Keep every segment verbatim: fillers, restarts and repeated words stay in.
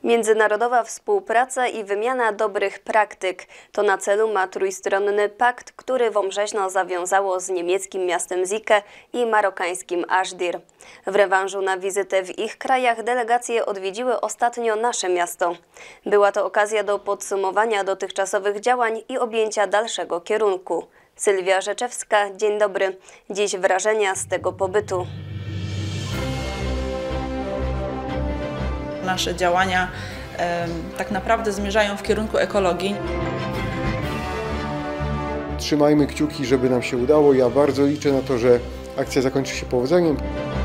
Międzynarodowa współpraca i wymiana dobrych praktyk to na celu ma trójstronny pakt, który Wąbrzeźno zawiązało z niemieckim miastem Sieke i marokańskim Ashdir. W rewanżu na wizytę w ich krajach delegacje odwiedziły ostatnio nasze miasto. Była to okazja do podsumowania dotychczasowych działań i objęcia dalszego kierunku. Sylwia Rzeczewska, dzień dobry. Dziś wrażenia z tego pobytu. Nasze działania e, tak naprawdę zmierzają w kierunku ekologii. Trzymajmy kciuki, żeby nam się udało. Ja bardzo liczę na to, że akcja zakończy się powodzeniem.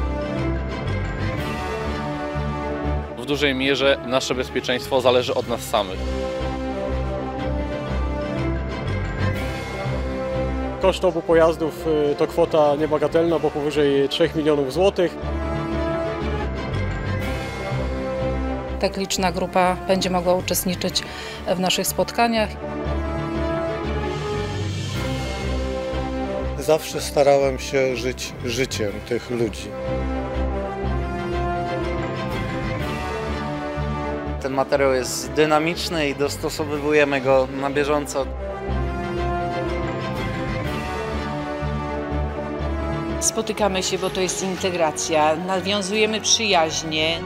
W dużej mierze nasze bezpieczeństwo zależy od nas samych. Koszt obu pojazdów to kwota niebagatelna, bo powyżej trzech milionów złotych. Tak liczna grupa będzie mogła uczestniczyć w naszych spotkaniach. Zawsze starałem się żyć życiem tych ludzi. Ten materiał jest dynamiczny i dostosowujemy go na bieżąco. Spotykamy się, bo to jest integracja, nawiązujemy przyjaźnie.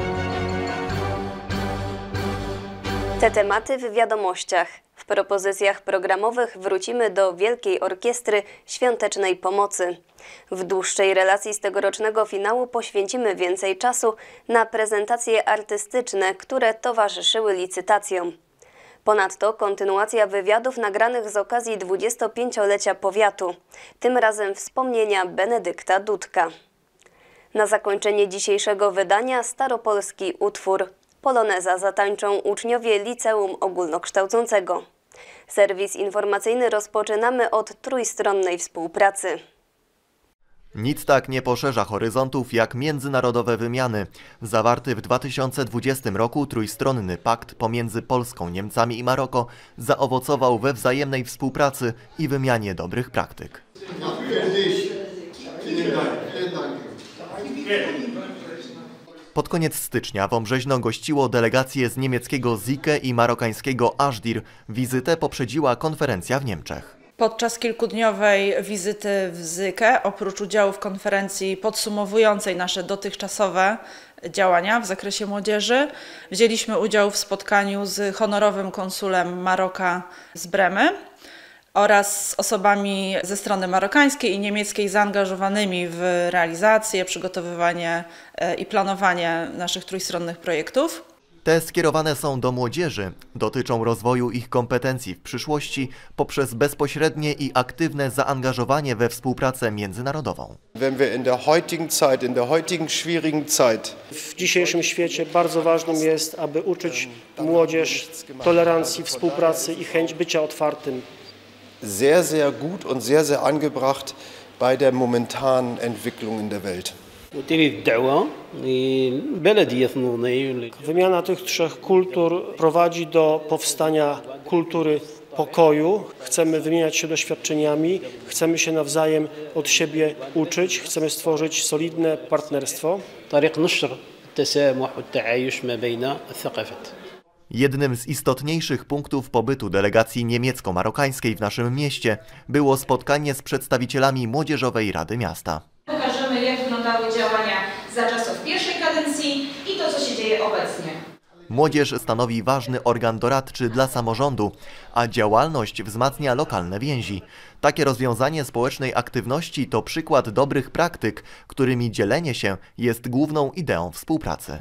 Te tematy w wiadomościach. W propozycjach programowych wrócimy do Wielkiej Orkiestry Świątecznej Pomocy. W dłuższej relacji z tegorocznego finału poświęcimy więcej czasu na prezentacje artystyczne, które towarzyszyły licytacjom. Ponadto kontynuacja wywiadów nagranych z okazji dwudziestopięciolecia powiatu. Tym razem wspomnienia Benedykta Dudka. Na zakończenie dzisiejszego wydania staropolski utwór. Poloneza zatańczą uczniowie Liceum Ogólnokształcącego. Serwis informacyjny rozpoczynamy od trójstronnej współpracy. Nic tak nie poszerza horyzontów jak międzynarodowe wymiany. Zawarty w dwa tysiące dwudziestym roku trójstronny pakt pomiędzy Polską, Niemcami i Maroko zaowocował we wzajemnej współpracy i wymianie dobrych praktyk. Pod koniec stycznia Wąbrzeźno gościło delegacje z niemieckiego Sieke i marokańskiego Ashdir. Wizytę poprzedziła konferencja w Niemczech. Podczas kilkudniowej wizyty w Sieke, oprócz udziału w konferencji podsumowującej nasze dotychczasowe działania w zakresie młodzieży, wzięliśmy udział w spotkaniu z honorowym konsulem Maroka z Bremy oraz z osobami ze strony marokańskiej i niemieckiej zaangażowanymi w realizację, przygotowywanie i planowanie naszych trójstronnych projektów. Te skierowane są do młodzieży, dotyczą rozwoju ich kompetencji w przyszłości poprzez bezpośrednie i aktywne zaangażowanie we współpracę międzynarodową. W dzisiejszym świecie bardzo ważnym jest, aby uczyć młodzież tolerancji, współpracy i chęć bycia otwartym. Sehr, sehr gut und sehr, sehr angebracht bei der momentanen Entwicklung in der Welt. Wymiana tych trzech kultur prowadzi do powstania kultury pokoju. Chcemy wymieniać się doświadczeniami, chcemy się nawzajem od siebie uczyć, chcemy stworzyć solidne partnerstwo. Jednym z istotniejszych punktów pobytu delegacji niemiecko-marokańskiej w naszym mieście było spotkanie z przedstawicielami Młodzieżowej Rady Miasta. Pokażemy, jak wyglądały działania za czasów pierwszej kadencji i to, co się dzieje obecnie. Młodzież stanowi ważny organ doradczy dla samorządu, a działalność wzmacnia lokalne więzi. Takie rozwiązanie społecznej aktywności to przykład dobrych praktyk, którymi dzielenie się jest główną ideą współpracy.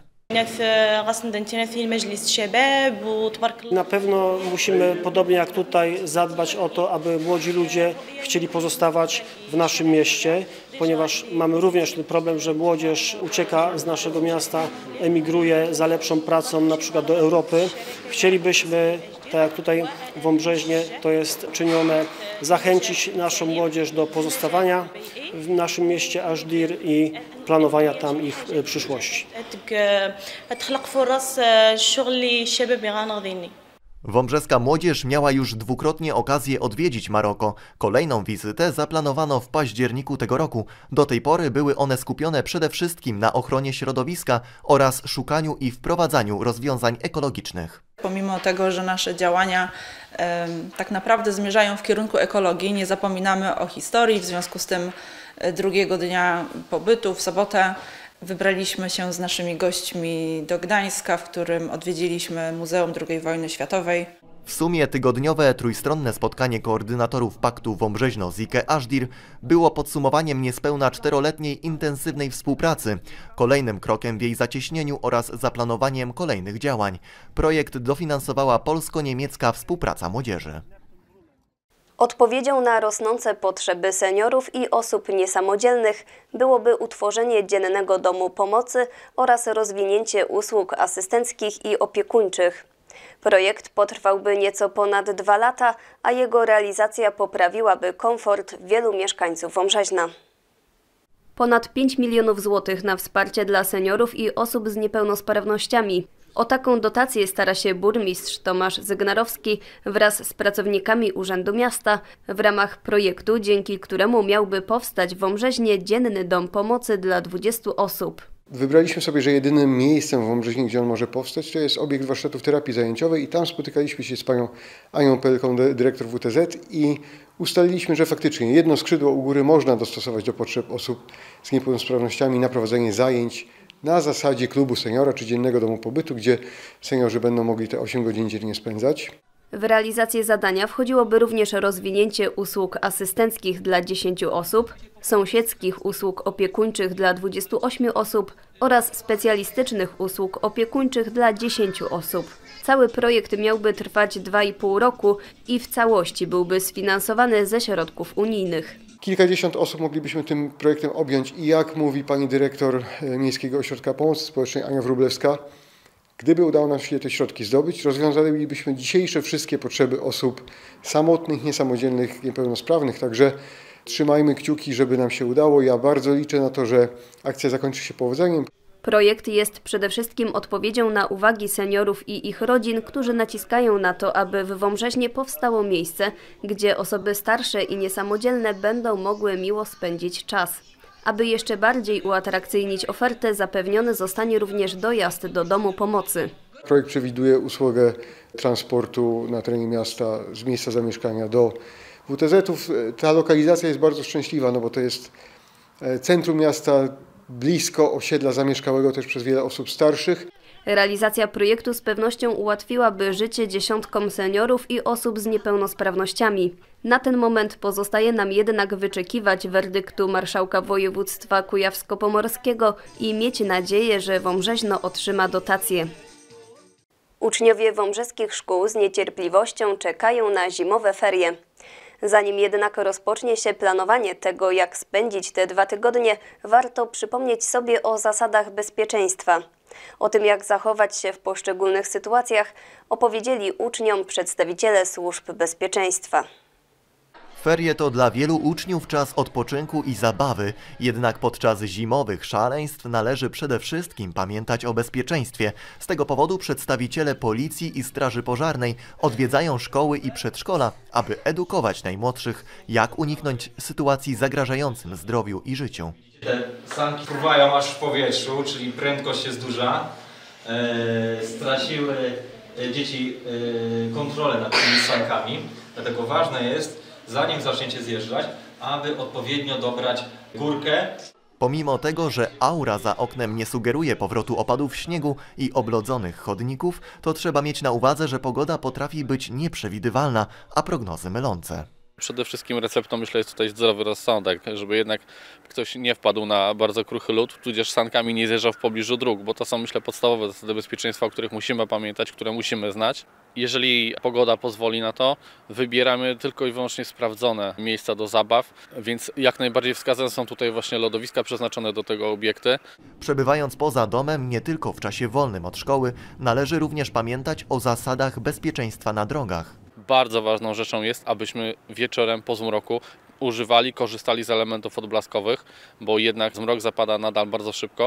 Na pewno musimy, podobnie jak tutaj, zadbać o to, aby młodzi ludzie chcieli pozostawać w naszym mieście, ponieważ mamy również ten problem, że młodzież ucieka z naszego miasta, emigruje za lepszą pracą, na przykład do Europy. Chcielibyśmy, tak jak tutaj w Wąbrzeźnie to jest czynione, zachęcić naszą młodzież do pozostawania w naszym mieście Ashdir i planowania tam ich przyszłości. Wąbrzeska młodzież miała już dwukrotnie okazję odwiedzić Maroko. Kolejną wizytę zaplanowano w październiku tego roku. Do tej pory były one skupione przede wszystkim na ochronie środowiska oraz szukaniu i wprowadzaniu rozwiązań ekologicznych. Pomimo tego, że nasze działania e, tak naprawdę zmierzają w kierunku ekologii, nie zapominamy o historii. W związku z tym drugiego dnia pobytu, w sobotę, wybraliśmy się z naszymi gośćmi do Gdańska, w którym odwiedziliśmy Muzeum drugiej wojny światowej. W sumie tygodniowe trójstronne spotkanie koordynatorów paktu Wąbrzeźno-Zike-Ażdir było podsumowaniem niespełna czteroletniej intensywnej współpracy, kolejnym krokiem w jej zacieśnieniu oraz zaplanowaniem kolejnych działań. Projekt dofinansowała polsko-niemiecka współpraca młodzieży. Odpowiedzią na rosnące potrzeby seniorów i osób niesamodzielnych byłoby utworzenie dziennego domu pomocy oraz rozwinięcie usług asystenckich i opiekuńczych. Projekt potrwałby nieco ponad dwa lata, a jego realizacja poprawiłaby komfort wielu mieszkańców Wąbrzeźna. Ponad pięć milionów złotych na wsparcie dla seniorów i osób z niepełnosprawnościami. O taką dotację stara się burmistrz Tomasz Zygnarowski wraz z pracownikami Urzędu Miasta w ramach projektu, dzięki któremu miałby powstać w Wąbrzeźnie dzienny dom pomocy dla dwudziestu osób. Wybraliśmy sobie, że jedynym miejscem w Wąbrzeźnie, gdzie on może powstać, to jest obiekt warsztatów terapii zajęciowej i tam spotykaliśmy się z panią Anią Pelką, dyrektor W T Z, i ustaliliśmy, że faktycznie jedno skrzydło u góry można dostosować do potrzeb osób z niepełnosprawnościami na prowadzenie zajęć na zasadzie klubu seniora czy dziennego domu pobytu, gdzie seniorzy będą mogli te osiem godzin dziennie spędzać. W realizację zadania wchodziłoby również rozwinięcie usług asystenckich dla dziesięciu osób, sąsiedzkich usług opiekuńczych dla dwudziestu ośmiu osób oraz specjalistycznych usług opiekuńczych dla dziesięciu osób. Cały projekt miałby trwać dwa i pół roku i w całości byłby sfinansowany ze środków unijnych. Kilkadziesiąt osób moglibyśmy tym projektem objąć i jak mówi pani dyrektor Miejskiego Ośrodka Pomocy Społecznej Ania Wróblewska, gdyby udało nam się te środki zdobyć, rozwiązalibyśmy dzisiejsze wszystkie potrzeby osób samotnych, niesamodzielnych, niepełnosprawnych. Także trzymajmy kciuki, żeby nam się udało. Ja bardzo liczę na to, że akcja zakończy się powodzeniem. Projekt jest przede wszystkim odpowiedzią na uwagi seniorów i ich rodzin, którzy naciskają na to, aby w Wąbrzeźnie powstało miejsce, gdzie osoby starsze i niesamodzielne będą mogły miło spędzić czas. Aby jeszcze bardziej uatrakcyjnić ofertę, zapewniony zostanie również dojazd do domu pomocy. Projekt przewiduje usługę transportu na terenie miasta z miejsca zamieszkania do W T Z-ów. Ta lokalizacja jest bardzo szczęśliwa, no bo to jest centrum miasta, blisko osiedla zamieszkałego też przez wiele osób starszych. Realizacja projektu z pewnością ułatwiłaby życie dziesiątkom seniorów i osób z niepełnosprawnościami. Na ten moment pozostaje nam jednak wyczekiwać werdyktu marszałka województwa kujawsko-pomorskiego i mieć nadzieję, że Wąbrzeźno otrzyma dotację. Uczniowie wąbrzeskich szkół z niecierpliwością czekają na zimowe ferie. Zanim jednak rozpocznie się planowanie tego, jak spędzić te dwa tygodnie, warto przypomnieć sobie o zasadach bezpieczeństwa. O tym, jak zachować się w poszczególnych sytuacjach, opowiedzieli uczniom przedstawiciele służb bezpieczeństwa. Ferie to dla wielu uczniów czas odpoczynku i zabawy, jednak podczas zimowych szaleństw należy przede wszystkim pamiętać o bezpieczeństwie. Z tego powodu przedstawiciele Policji i Straży Pożarnej odwiedzają szkoły i przedszkola, aby edukować najmłodszych, jak uniknąć sytuacji zagrażającym zdrowiu i życiu. Te sanki fruwają aż w powietrzu, czyli prędkość jest duża. E, straciły dzieci e, kontrolę nad tymi sankami, dlatego ważne jest, zanim zaczniecie zjeżdżać, aby odpowiednio dobrać górkę. Pomimo tego, że aura za oknem nie sugeruje powrotu opadów śniegu i oblodzonych chodników, to trzeba mieć na uwadze, że pogoda potrafi być nieprzewidywalna, a prognozy mylące. Przede wszystkim receptą, myślę, jest tutaj zdrowy rozsądek, żeby jednak ktoś nie wpadł na bardzo kruchy lód, tudzież sankami nie zjeżdżał w pobliżu dróg, bo to są, myślę, podstawowe zasady bezpieczeństwa, o których musimy pamiętać, które musimy znać. Jeżeli pogoda pozwoli na to, wybieramy tylko i wyłącznie sprawdzone miejsca do zabaw, więc jak najbardziej wskazane są tutaj właśnie lodowiska przeznaczone do tego obiekty. Przebywając poza domem, nie tylko w czasie wolnym od szkoły, należy również pamiętać o zasadach bezpieczeństwa na drogach. Bardzo ważną rzeczą jest, abyśmy wieczorem po zmroku używali, korzystali z elementów odblaskowych, bo jednak zmrok zapada nadal bardzo szybko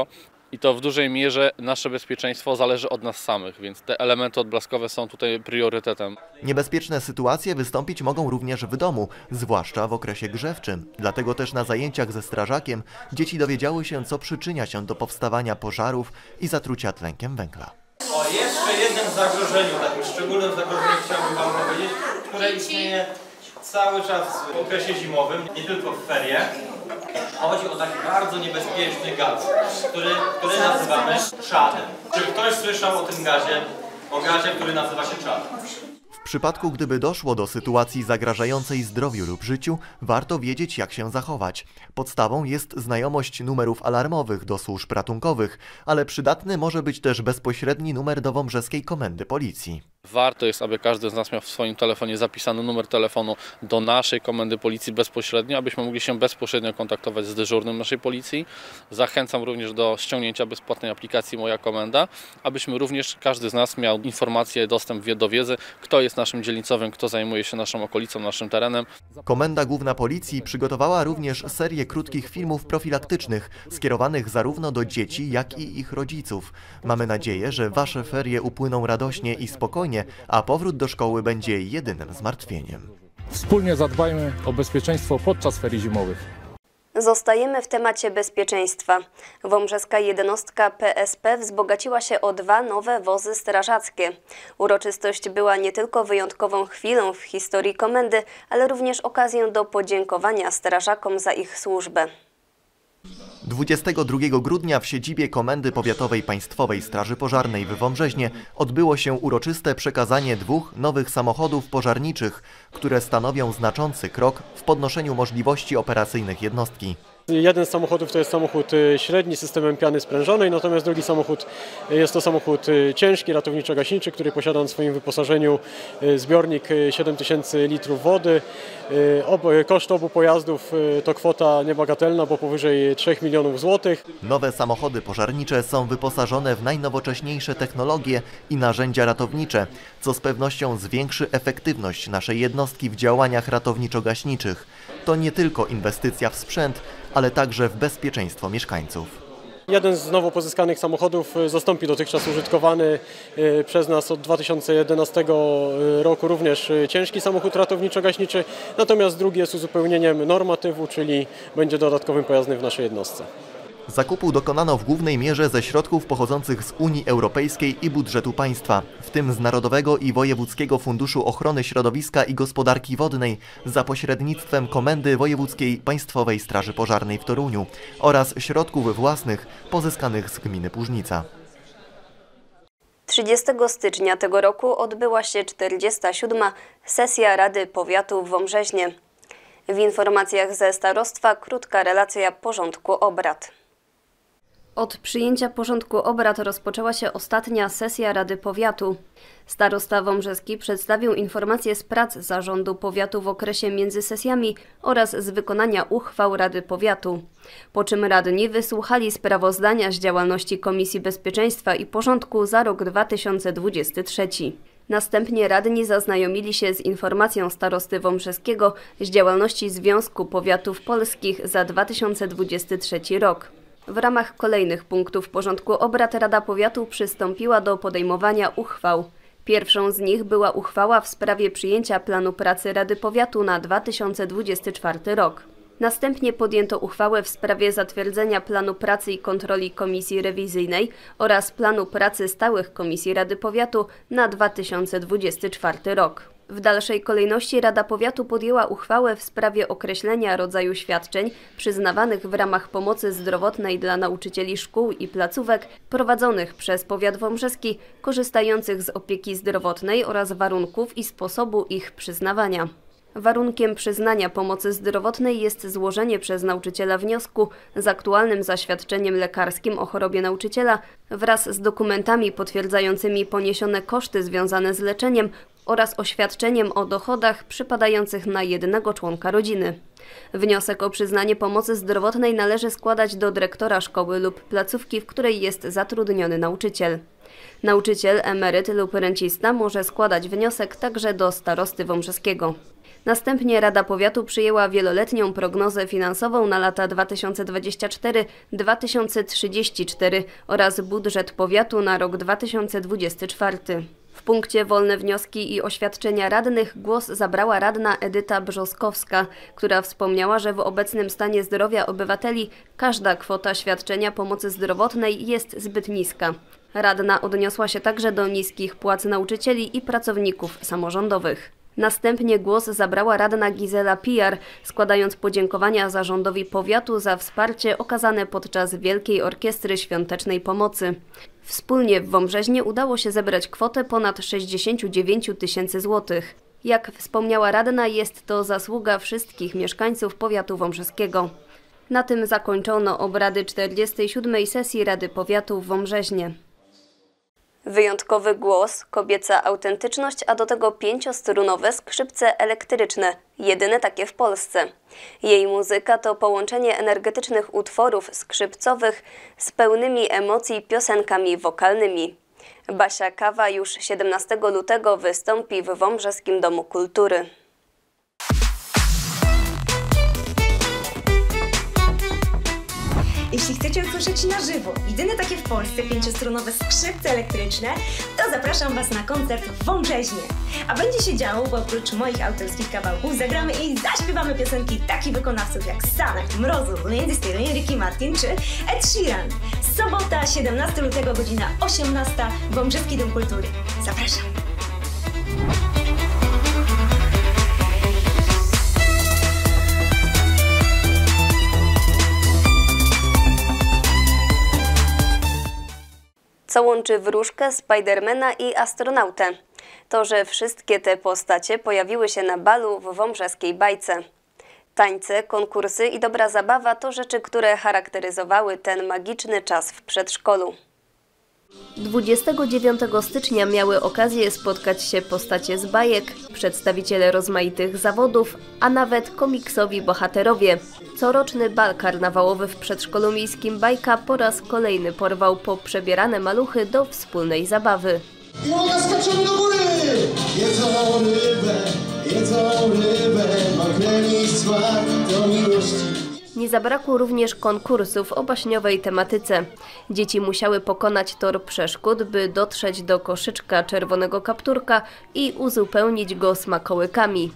i to w dużej mierze nasze bezpieczeństwo zależy od nas samych, więc te elementy odblaskowe są tutaj priorytetem. Niebezpieczne sytuacje wystąpić mogą również w domu, zwłaszcza w okresie grzewczym. Dlatego też na zajęciach ze strażakiem dzieci dowiedziały się, co przyczynia się do powstawania pożarów i zatrucia tlenkiem węgla. O jeszcze jednym zagrożeniu, takim szczególnym zagrożeniu chciałbym Wam powiedzieć, które istnieje cały czas w okresie zimowym, nie tylko w ferie. Chodzi o taki bardzo niebezpieczny gaz, który, który nazywamy czadem. Czy ktoś słyszał o tym gazie, o gazie, który nazywa się czad? W przypadku, gdyby doszło do sytuacji zagrażającej zdrowiu lub życiu, warto wiedzieć, jak się zachować. Podstawą jest znajomość numerów alarmowych do służb ratunkowych, ale przydatny może być też bezpośredni numer do Wąbrzeskiej Komendy Policji. Warto jest, aby każdy z nas miał w swoim telefonie zapisany numer telefonu do naszej komendy policji bezpośrednio, abyśmy mogli się bezpośrednio kontaktować z dyżurnym naszej policji. Zachęcam również do ściągnięcia bezpłatnej aplikacji Moja Komenda, abyśmy również, każdy z nas miał informację, dostęp do wiedzy, kto jest naszym dzielnicowym, kto zajmuje się naszą okolicą, naszym terenem. Komenda Główna Policji przygotowała również serię krótkich filmów profilaktycznych, skierowanych zarówno do dzieci, jak i ich rodziców. Mamy nadzieję, że Wasze ferie upłyną radośnie i spokojnie, a powrót do szkoły będzie jedynym zmartwieniem. Wspólnie zadbajmy o bezpieczeństwo podczas ferii zimowych. Zostajemy w temacie bezpieczeństwa. Wąbrzeska jednostka P S P wzbogaciła się o dwa nowe wozy strażackie. Uroczystość była nie tylko wyjątkową chwilą w historii komendy, ale również okazją do podziękowania strażakom za ich służbę. dwudziestego drugiego grudnia w siedzibie Komendy Powiatowej Państwowej Straży Pożarnej w Wąbrzeźnie odbyło się uroczyste przekazanie dwóch nowych samochodów pożarniczych, które stanowią znaczący krok w podnoszeniu możliwości operacyjnych jednostki. Jeden z samochodów to jest samochód średni z systemem piany sprężonej, natomiast drugi samochód jest to samochód ciężki, ratowniczo-gaśniczy, który posiada w swoim wyposażeniu zbiornik siedem tysięcy litrów wody. Koszt obu pojazdów to kwota niebagatelna, bo powyżej trzech milionów złotych. Nowe samochody pożarnicze są wyposażone w najnowocześniejsze technologie i narzędzia ratownicze, co z pewnością zwiększy efektywność naszej jednostki w działaniach ratowniczo-gaśniczych. To nie tylko inwestycja w sprzęt, ale także w bezpieczeństwo mieszkańców. Jeden z nowo pozyskanych samochodów zastąpi dotychczas użytkowany przez nas od dwa tysiące jedenastego roku również ciężki samochód ratowniczo-gaśniczy, natomiast drugi jest uzupełnieniem normatywu, czyli będzie dodatkowym pojazdem w naszej jednostce. Zakupu dokonano w głównej mierze ze środków pochodzących z Unii Europejskiej i budżetu państwa, w tym z Narodowego i Wojewódzkiego Funduszu Ochrony Środowiska i Gospodarki Wodnej za pośrednictwem Komendy Wojewódzkiej Państwowej Straży Pożarnej w Toruniu oraz środków własnych pozyskanych z gminy Płużnica. trzydziestego stycznia tego roku odbyła się czterdziesta siódma sesja Rady Powiatu w Wąbrzeźnie. W informacjach ze starostwa krótka relacja porządku obrad. Od przyjęcia porządku obrad rozpoczęła się ostatnia sesja Rady Powiatu. Starosta wąbrzeski przedstawił informacje z prac Zarządu Powiatu w okresie między sesjami oraz z wykonania uchwał Rady Powiatu. Po czym radni wysłuchali sprawozdania z działalności Komisji Bezpieczeństwa i Porządku za rok dwa tysiące dwudziesty trzeci. Następnie radni zaznajomili się z informacją starosty wąbrzeskiego z działalności Związku Powiatów Polskich za dwa tysiące dwudziesty trzeci rok. W ramach kolejnych punktów porządku obrad Rada Powiatu przystąpiła do podejmowania uchwał. Pierwszą z nich była uchwała w sprawie przyjęcia planu pracy Rady Powiatu na dwa tysiące dwudziesty czwarty rok. Następnie podjęto uchwałę w sprawie zatwierdzenia planu pracy i kontroli Komisji Rewizyjnej oraz planu pracy stałych Komisji Rady Powiatu na dwa tysiące dwudziesty czwarty rok. W dalszej kolejności Rada Powiatu podjęła uchwałę w sprawie określenia rodzaju świadczeń przyznawanych w ramach pomocy zdrowotnej dla nauczycieli szkół i placówek prowadzonych przez powiat wąbrzeski korzystających z opieki zdrowotnej oraz warunków i sposobu ich przyznawania. Warunkiem przyznania pomocy zdrowotnej jest złożenie przez nauczyciela wniosku z aktualnym zaświadczeniem lekarskim o chorobie nauczyciela wraz z dokumentami potwierdzającymi poniesione koszty związane z leczeniem oraz oświadczeniem o dochodach przypadających na jednego członka rodziny. Wniosek o przyznanie pomocy zdrowotnej należy składać do dyrektora szkoły lub placówki, w której jest zatrudniony nauczyciel. Nauczyciel, emeryt lub rencista może składać wniosek także do starosty wąbrzeskiego. Następnie Rada Powiatu przyjęła wieloletnią prognozę finansową na lata dwa tysiące dwudziesty czwarty do dwa tysiące trzydziestego czwartego oraz budżet powiatu na rok dwa tysiące dwudziesty czwarty. W punkcie wolne wnioski i oświadczenia radnych głos zabrała radna Edyta Brzoskowska, która wspomniała, że w obecnym stanie zdrowia obywateli każda kwota świadczenia pomocy zdrowotnej jest zbyt niska. Radna odniosła się także do niskich płac nauczycieli i pracowników samorządowych. Następnie głos zabrała radna Gizela Pijar, składając podziękowania zarządowi powiatu za wsparcie okazane podczas Wielkiej Orkiestry Świątecznej Pomocy. Wspólnie w Wąbrzeźnie udało się zebrać kwotę ponad sześćdziesiąt dziewięć tysięcy złotych. Jak wspomniała radna, jest to zasługa wszystkich mieszkańców powiatu wąbrzeskiego. Na tym zakończono obrady czterdziestej siódmej sesji Rady Powiatu w Wąbrzeźnie. Wyjątkowy głos, kobieca autentyczność, a do tego pięciostrunowe skrzypce elektryczne, jedyne takie w Polsce. Jej muzyka to połączenie energetycznych utworów skrzypcowych z pełnymi emocji piosenkami wokalnymi. Basia Kawa już siedemnastego lutego wystąpi w Wąbrzeskim Domu Kultury. Jeśli chcecie usłyszeć na żywo jedyne takie w Polsce pięciostrunowe skrzypce elektryczne, to zapraszam Was na koncert w Wąbrzeźnie. A będzie się działo, bo oprócz moich autorskich kawałków zagramy i zaśpiewamy piosenki takich wykonawców jak Sanek, Mrozu, Lindsey Stirling, Ricky Martin czy Ed Sheeran. Sobota, siedemnastego lutego, godzina osiemnasta, Wąbrzeski Dom Kultury. Zapraszam! Co łączy wróżkę, Spidermana i astronautę? To, że wszystkie te postacie pojawiły się na balu w wąbrzeskiej bajce. Tańce, konkursy i dobra zabawa to rzeczy, które charakteryzowały ten magiczny czas w przedszkolu. dwudziestego dziewiątego stycznia miały okazję spotkać się postacie z bajek, przedstawiciele rozmaitych zawodów, a nawet komiksowi bohaterowie. Coroczny bal karnawałowy w przedszkolu miejskim Bajka po raz kolejny porwał poprzebierane maluchy do wspólnej zabawy. I one skaczą do góry! Jedzą rybę, jedzą rybę, makreli smak do miłości. Nie zabrakło również konkursów o baśniowej tematyce. Dzieci musiały pokonać tor przeszkód, by dotrzeć do koszyczka czerwonego kapturka i uzupełnić go smakołykami.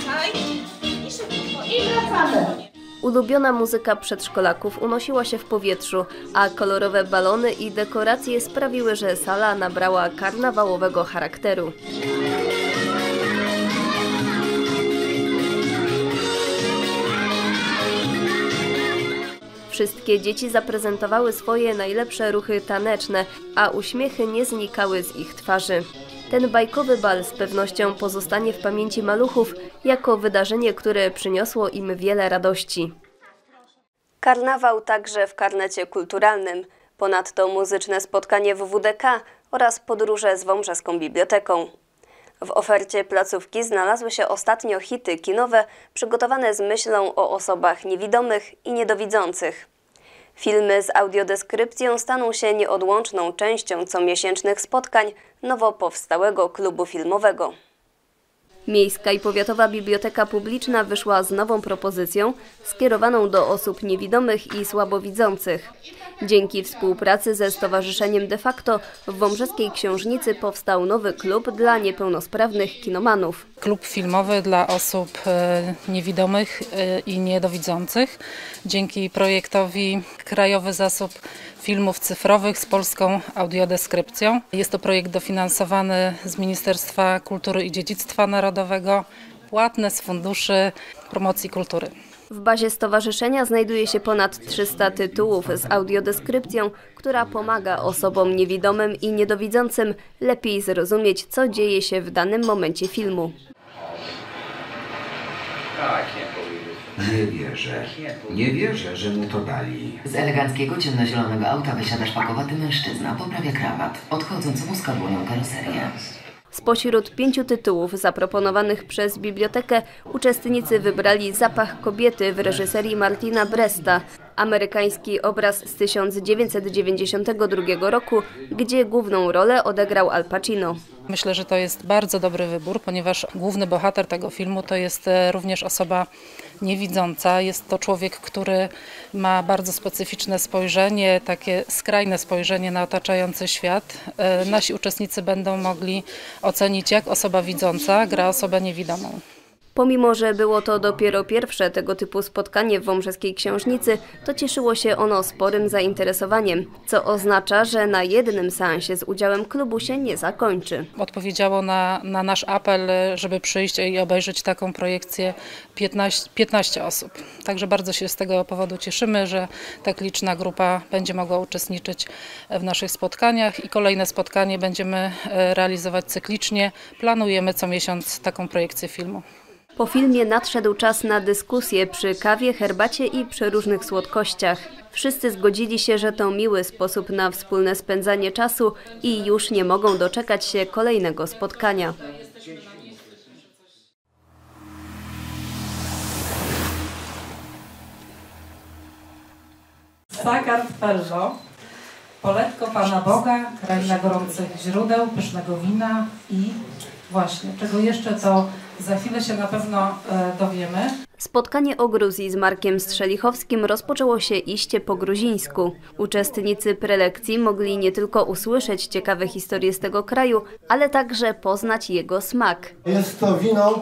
I wracamy! Ulubiona muzyka przedszkolaków unosiła się w powietrzu, a kolorowe balony i dekoracje sprawiły, że sala nabrała karnawałowego charakteru. Wszystkie dzieci zaprezentowały swoje najlepsze ruchy taneczne, a uśmiechy nie znikały z ich twarzy. Ten bajkowy bal z pewnością pozostanie w pamięci maluchów jako wydarzenie, które przyniosło im wiele radości. Karnawał także w karnecie kulturalnym, ponadto muzyczne spotkanie w W D K oraz podróże z Wąbrzeską Biblioteką. W ofercie placówki znalazły się ostatnio hity kinowe przygotowane z myślą o osobach niewidomych i niedowidzących. Filmy z audiodeskrypcją staną się nieodłączną częścią comiesięcznych spotkań nowo powstałego klubu filmowego. Miejska i Powiatowa Biblioteka Publiczna wyszła z nową propozycją skierowaną do osób niewidomych i słabowidzących. Dzięki współpracy ze Stowarzyszeniem De Facto w Wąbrzeskiej Książnicy powstał nowy klub dla niepełnosprawnych kinomanów. Klub filmowy dla osób niewidomych i niedowidzących. Dzięki projektowi Krajowy Zasób Filmów Cyfrowych z polską audiodeskrypcją. Jest to projekt dofinansowany z Ministerstwa Kultury i Dziedzictwa Narodowego, płatne z Funduszy Promocji Kultury. W bazie stowarzyszenia znajduje się ponad trzysta tytułów z audiodeskrypcją, która pomaga osobom niewidomym i niedowidzącym lepiej zrozumieć, co dzieje się w danym momencie filmu. Nie wierzę. Nie wierzę, że mu to dali. Z eleganckiego ciemnozielonego auta wysiada szpakowaty mężczyzna, poprawia krawat, odchodząc muska dłonią karoserię. Spośród pięciu tytułów zaproponowanych przez bibliotekę uczestnicy wybrali Zapach kobiety w reżyserii Martina Bresta, Amerykański obraz z tysiąc dziewięćset dziewięćdziesiątego drugiego roku, gdzie główną rolę odegrał Al Pacino. Myślę, że to jest bardzo dobry wybór, ponieważ główny bohater tego filmu to jest również osoba niewidząca. Jest to człowiek, który ma bardzo specyficzne spojrzenie, takie skrajne spojrzenie na otaczający świat. Nasi uczestnicy będą mogli ocenić, jak osoba widząca gra osobę niewidomą. Pomimo że było to dopiero pierwsze tego typu spotkanie w Wąbrzeskiej Książnicy, to cieszyło się ono sporym zainteresowaniem, co oznacza, że na jednym seansie z udziałem klubu się nie zakończy. Odpowiedziało na, na nasz apel, żeby przyjść i obejrzeć taką projekcję piętnaście, piętnaście osób. Także bardzo się z tego powodu cieszymy, że tak liczna grupa będzie mogła uczestniczyć w naszych spotkaniach i kolejne spotkanie będziemy realizować cyklicznie. Planujemy co miesiąc taką projekcję filmu. Po filmie nadszedł czas na dyskusję przy kawie, herbacie i przeróżnych słodkościach. Wszyscy zgodzili się, że to miły sposób na wspólne spędzanie czasu i już nie mogą doczekać się kolejnego spotkania. Sakart Peugeot, poletko Pana Boga, kraina gorących źródeł, pysznego wina i właśnie, czego jeszcze to za chwilę się na pewno e, dowiemy. Spotkanie o Gruzji z Markiem Strzelichowskim rozpoczęło się iście po gruzińsku. Uczestnicy prelekcji mogli nie tylko usłyszeć ciekawe historie z tego kraju, ale także poznać jego smak. Jest to wino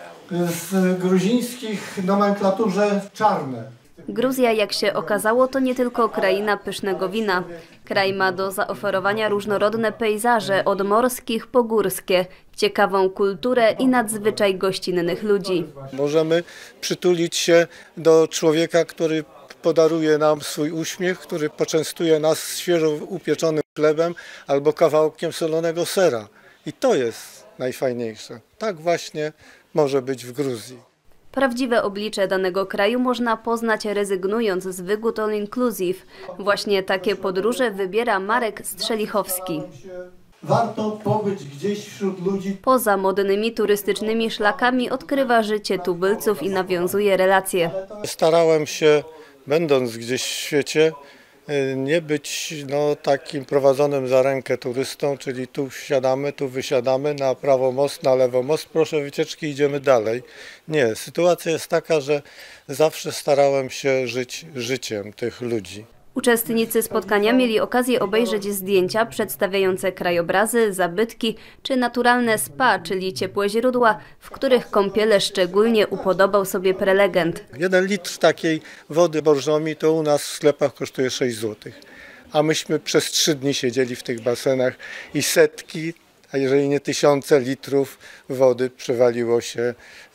z gruzińskich nomenklaturze czarne. Gruzja, jak się okazało, to nie tylko kraina pysznego wina. Kraj ma do zaoferowania różnorodne pejzaże, od morskich po górskie, ciekawą kulturę i nadzwyczaj gościnnych ludzi. Możemy przytulić się do człowieka, który podaruje nam swój uśmiech, który poczęstuje nas świeżo upieczonym chlebem albo kawałkiem solonego sera. I to jest najfajniejsze. Tak właśnie może być w Gruzji. Prawdziwe oblicze danego kraju można poznać rezygnując z wygód all inclusive. Właśnie takie podróże wybiera Marek Strzelichowski. Warto pobyć gdzieś wśród ludzi. Poza modnymi turystycznymi szlakami odkrywa życie tubylców i nawiązuje relacje. Starałem się, będąc gdzieś w świecie, nie być no, takim prowadzonym za rękę turystą, czyli tu wsiadamy, tu wysiadamy, na prawo most, na lewo most, proszę wycieczki, idziemy dalej. Nie, sytuacja jest taka, że zawsze starałem się żyć życiem tych ludzi. Uczestnicy spotkania mieli okazję obejrzeć zdjęcia przedstawiające krajobrazy, zabytki czy naturalne spa, czyli ciepłe źródła, w których kąpiele szczególnie upodobał sobie prelegent. Jeden litr takiej wody borżomi to u nas w sklepach kosztuje sześć złotych, a myśmy przez trzy dni siedzieli w tych basenach i setki, a jeżeli nie tysiące litrów wody przewaliło się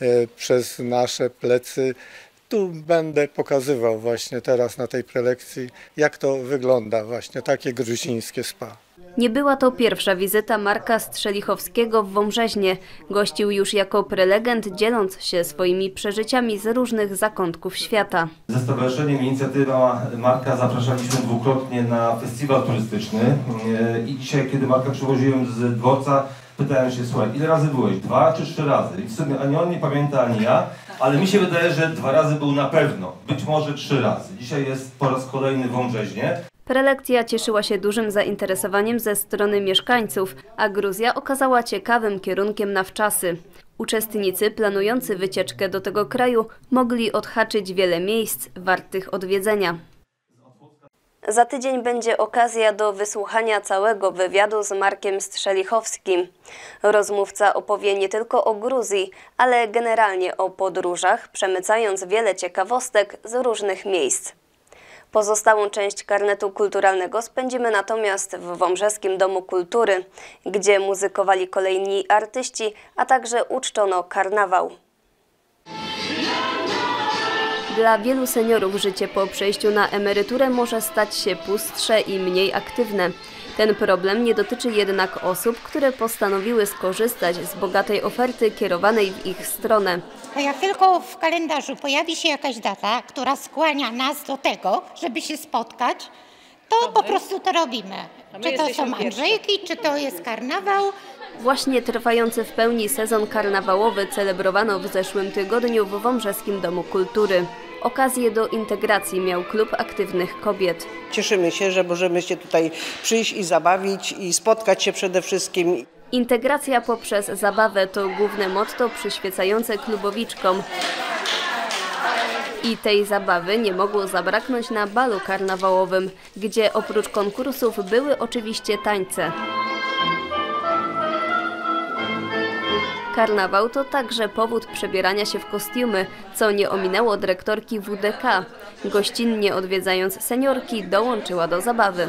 przez nasze plecy. Tu będę pokazywał właśnie teraz na tej prelekcji, jak to wygląda właśnie takie gruzińskie spa. Nie była to pierwsza wizyta Marka Strzelichowskiego w Wąbrzeźnie. Gościł już jako prelegent, dzieląc się swoimi przeżyciami z różnych zakątków świata. Ze Stowarzyszeniem Inicjatywa Marka zapraszaliśmy dwukrotnie na festiwal turystyczny i dzisiaj, kiedy Marka przywoziłem z dworca, pytałem się, słuchaj, ile razy byłeś? Dwa czy trzy razy? I w sumie ani on nie pamięta, ani ja, ale mi się wydaje, że dwa razy był na pewno, być może trzy razy. Dzisiaj jest po raz kolejny w Wąbrzeźnie. Prelekcja cieszyła się dużym zainteresowaniem ze strony mieszkańców, a Gruzja okazała ciekawym kierunkiem na wczasy. Uczestnicy planujący wycieczkę do tego kraju mogli odhaczyć wiele miejsc wartych odwiedzenia. Za tydzień będzie okazja do wysłuchania całego wywiadu z Markiem Strzelichowskim. Rozmówca opowie nie tylko o Gruzji, ale generalnie o podróżach, przemycając wiele ciekawostek z różnych miejsc. Pozostałą część karnetu kulturalnego spędzimy natomiast w Wąbrzeskim Domu Kultury, gdzie muzykowali kolejni artyści, a także uczczono karnawał. Dla wielu seniorów życie po przejściu na emeryturę może stać się pustsze i mniej aktywne. Ten problem nie dotyczy jednak osób, które postanowiły skorzystać z bogatej oferty kierowanej w ich stronę. A jak tylko w kalendarzu pojawi się jakaś data, która skłania nas do tego, żeby się spotkać, to po prostu to robimy. Czy to są Andrzejki, czy to jest karnawał. Właśnie trwający w pełni sezon karnawałowy celebrowano w zeszłym tygodniu w Wąbrzeskim Domu Kultury. Okazję do integracji miał Klub Aktywnych Kobiet. Cieszymy się, że możemy się tutaj przyjść i zabawić i spotkać się przede wszystkim. Integracja poprzez zabawę to główne motto przyświecające klubowiczkom. I tej zabawy nie mogło zabraknąć na balu karnawałowym, gdzie oprócz konkursów były oczywiście tańce. Karnawał to także powód przebierania się w kostiumy, co nie ominęło dyrektorki W D K. Gościnnie odwiedzając seniorki, dołączyła do zabawy.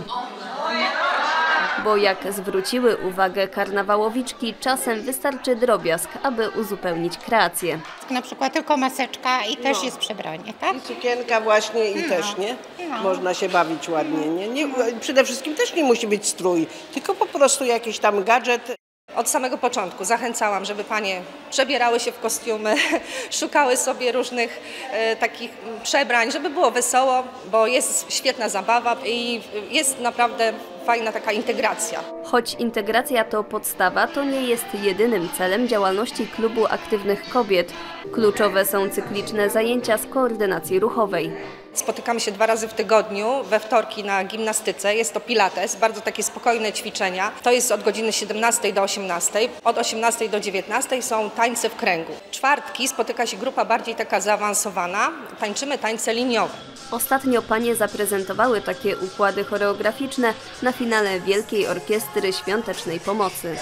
Bo jak zwróciły uwagę karnawałowiczki, czasem wystarczy drobiazg, aby uzupełnić kreację. Na przykład tylko maseczka i też jest przebranie, tak? I sukienka właśnie i no. też, nie? No. Można się bawić ładnie, nie? nie? Przede wszystkim też nie musi być strój, tylko po prostu jakiś tam gadżet. Od samego początku zachęcałam, żeby panie przebierały się w kostiumy, szukały sobie różnych e, takich przebrań, żeby było wesoło, bo jest świetna zabawa i jest naprawdę fajna taka integracja. Choć integracja to podstawa, to nie jest jedynym celem działalności Klubu Aktywnych Kobiet. Kluczowe są cykliczne zajęcia z koordynacji ruchowej. Spotykamy się dwa razy w tygodniu, we wtorki na gimnastyce. Jest to pilates, bardzo takie spokojne ćwiczenia. To jest od godziny siedemnastej do osiemnastej. Od osiemnastej do dziewiętnastej są tańce w kręgu. Czwartki spotyka się grupa bardziej taka zaawansowana. Tańczymy tańce liniowe. Ostatnio panie zaprezentowały takie układy choreograficzne na finale Wielkiej Orkiestry Świątecznej Pomocy.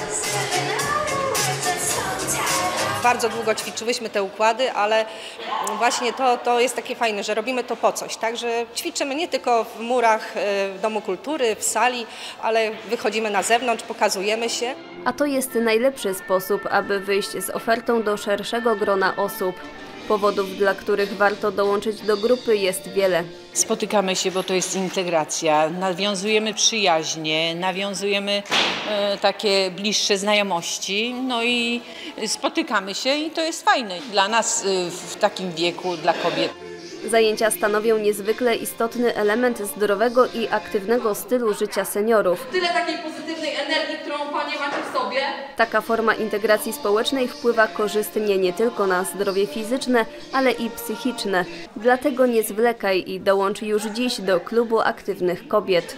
Bardzo długo ćwiczyłyśmy te układy, ale właśnie to, to jest takie fajne, że robimy to po coś. Także ćwiczymy nie tylko w murach w Domu Kultury, w sali, ale wychodzimy na zewnątrz, pokazujemy się. A to jest najlepszy sposób, aby wyjść z ofertą do szerszego grona osób. Powodów, dla których warto dołączyć do grupy, jest wiele. Spotykamy się, bo to jest integracja, nawiązujemy przyjaźnie, nawiązujemy e, takie bliższe znajomości, no i spotykamy się i to jest fajne dla nas e, w takim wieku, dla kobiet. Zajęcia stanowią niezwykle istotny element zdrowego i aktywnego stylu życia seniorów. Tyle takiej pozytywnej energii, którą panie macie w sobie. Taka forma integracji społecznej wpływa korzystnie nie tylko na zdrowie fizyczne, ale i psychiczne. Dlatego nie zwlekaj i dołącz już dziś do Klubu Aktywnych Kobiet.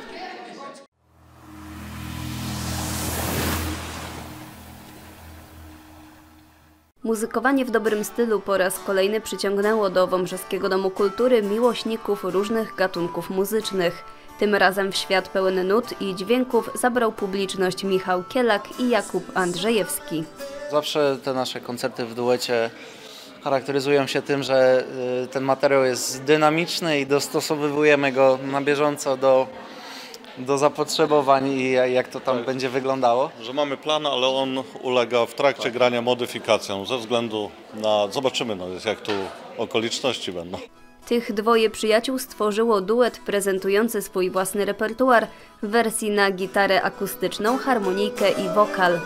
Muzykowanie w dobrym stylu po raz kolejny przyciągnęło do Wąbrzeskiego Domu Kultury miłośników różnych gatunków muzycznych. Tym razem w świat pełen nut i dźwięków zabrał publiczność Michał Kielak i Jakub Andrzejewski. Zawsze te nasze koncerty w duecie charakteryzują się tym, że ten materiał jest dynamiczny i dostosowujemy go na bieżąco do, do zapotrzebowań i jak to tam tak będzie wyglądało. Że mamy plan, ale on ulega w trakcie tak. grania modyfikacjom ze względu na... Zobaczymy, no, jak tu okoliczności będą. Tych dwoje przyjaciół stworzyło duet prezentujący swój własny repertuar w wersji na gitarę akustyczną, harmonijkę i wokal.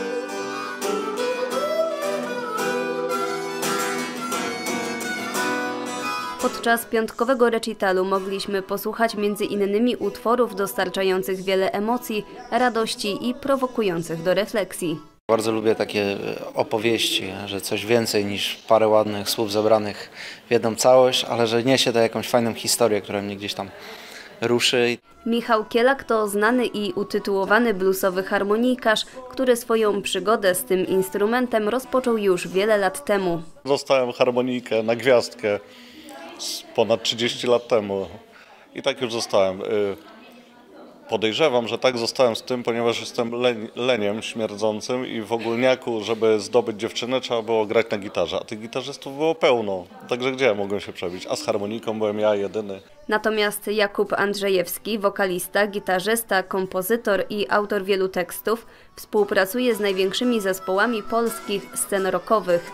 Podczas piątkowego recitalu mogliśmy posłuchać między innymi utworów dostarczających wiele emocji, radości i prowokujących do refleksji. Bardzo lubię takie opowieści, że coś więcej niż parę ładnych słów zebranych w jedną całość, ale że niesie to jakąś fajną historię, która mnie gdzieś tam ruszy. Michał Kielak to znany i utytułowany bluesowy harmonijkarz, który swoją przygodę z tym instrumentem rozpoczął już wiele lat temu. Dostałem harmonijkę na gwiazdkę ponad trzydzieści lat temu i tak już zostałem. Podejrzewam, że tak zostałem z tym, ponieważ jestem leń, leniem śmierdzącym i w ogólniaku, żeby zdobyć dziewczynę, trzeba było grać na gitarze, a tych gitarzystów było pełno. Także gdzie ja mogłem się przebić? A z harmoniką byłem ja jedyny. Natomiast Jakub Andrzejewski, wokalista, gitarzysta, kompozytor i autor wielu tekstów, współpracuje z największymi zespołami polskich scen rockowych.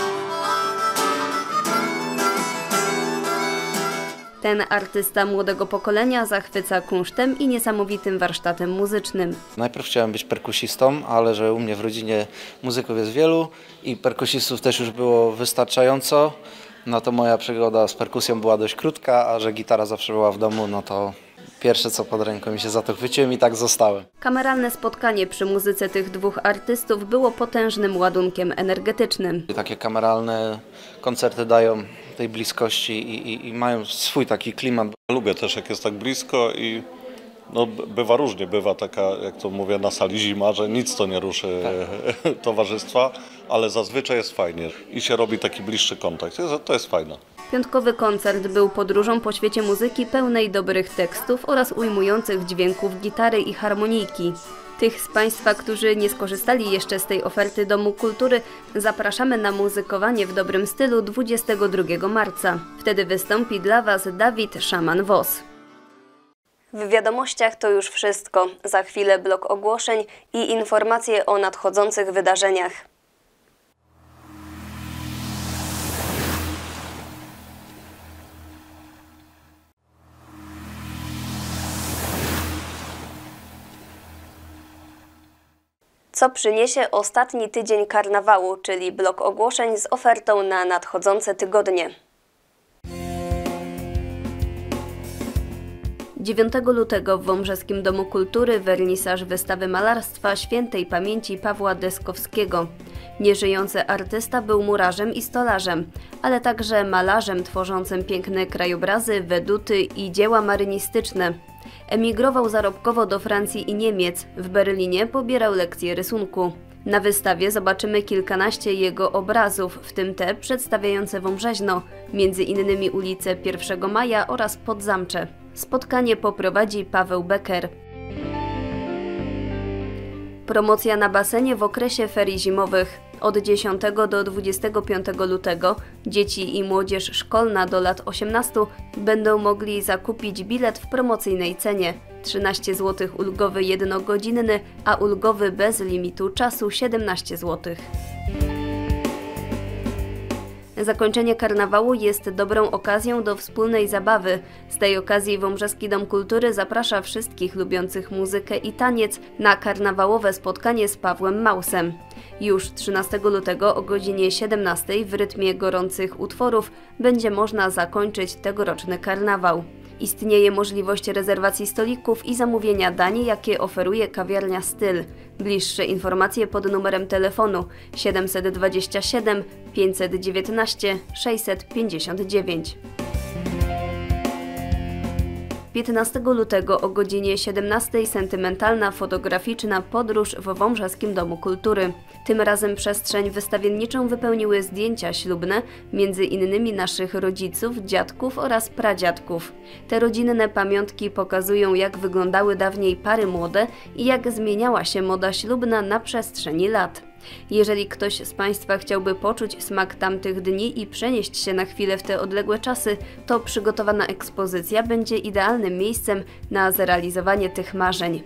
Ten artysta młodego pokolenia zachwyca kunsztem i niesamowitym warsztatem muzycznym. Najpierw chciałem być perkusistą, ale że u mnie w rodzinie muzyków jest wielu i perkusistów też już było wystarczająco, no to moja przygoda z perkusją była dość krótka, a że gitara zawsze była w domu, no to pierwsze co pod ręką mi się za to chwyciłem i tak zostałem. Kameralne spotkanie przy muzyce tych dwóch artystów było potężnym ładunkiem energetycznym. Takie kameralne koncerty dają tej bliskości i, i, i mają swój taki klimat. Lubię też, jak jest tak blisko i no, bywa różnie, bywa taka, jak to mówię, na sali zima, że nic to nie ruszy tak. towarzystwa, ale zazwyczaj jest fajnie i się robi taki bliższy kontakt. To jest fajne. Piątkowy koncert był podróżą po świecie muzyki pełnej dobrych tekstów oraz ujmujących dźwięków gitary i harmonijki. Tych z Państwa, którzy nie skorzystali jeszcze z tej oferty Domu Kultury, zapraszamy na muzykowanie w dobrym stylu dwudziestego drugiego marca. Wtedy wystąpi dla Was Dawid Szaman-Wos. W wiadomościach to już wszystko. Za chwilę blok ogłoszeń i informacje o nadchodzących wydarzeniach. Co przyniesie ostatni tydzień karnawału, czyli blok ogłoszeń z ofertą na nadchodzące tygodnie. dziewiątego lutego w Wąbrzeskim Domu Kultury wernisaż wystawy malarstwa świętej pamięci Pawła Deskowskiego. Nieżyjący artysta był murarzem i stolarzem, ale także malarzem tworzącym piękne krajobrazy, weduty i dzieła marynistyczne. Emigrował zarobkowo do Francji i Niemiec. W Berlinie pobierał lekcje rysunku. Na wystawie zobaczymy kilkanaście jego obrazów, w tym te przedstawiające Wąbrzeźno, między innymi ulice pierwszego maja oraz Podzamcze. Spotkanie poprowadzi Paweł Becker. Promocja na basenie w okresie ferii zimowych. Od dziesiątego do dwudziestego piątego lutego dzieci i młodzież szkolna do lat osiemnastu będą mogli zakupić bilet w promocyjnej cenie trzynaście złotych ulgowy jednogodzinny, a ulgowy bez limitu czasu siedemnaście złotych. Zakończenie karnawału jest dobrą okazją do wspólnej zabawy. Z tej okazji Wąbrzeski Dom Kultury zaprasza wszystkich lubiących muzykę i taniec na karnawałowe spotkanie z Pawłem Mausem. Już trzynastego lutego o godzinie siedemnastej w rytmie gorących utworów będzie można zakończyć tegoroczny karnawał. Istnieje możliwość rezerwacji stolików i zamówienia dań, jakie oferuje kawiarnia Styl. Bliższe informacje pod numerem telefonu siedemset dwadzieścia siedem pięćset dziewiętnaście sześćset pięćdziesiąt dziewięć. piętnastego lutego o godzinie siedemnastej sentymentalna fotograficzna podróż w Wąbrzeskim Domu Kultury. Tym razem przestrzeń wystawienniczą wypełniły zdjęcia ślubne, między innymi naszych rodziców, dziadków oraz pradziadków. Te rodzinne pamiątki pokazują, jak wyglądały dawniej pary młode i jak zmieniała się moda ślubna na przestrzeni lat. Jeżeli ktoś z Państwa chciałby poczuć smak tamtych dni i przenieść się na chwilę w te odległe czasy, to przygotowana ekspozycja będzie idealnym miejscem na zrealizowanie tych marzeń.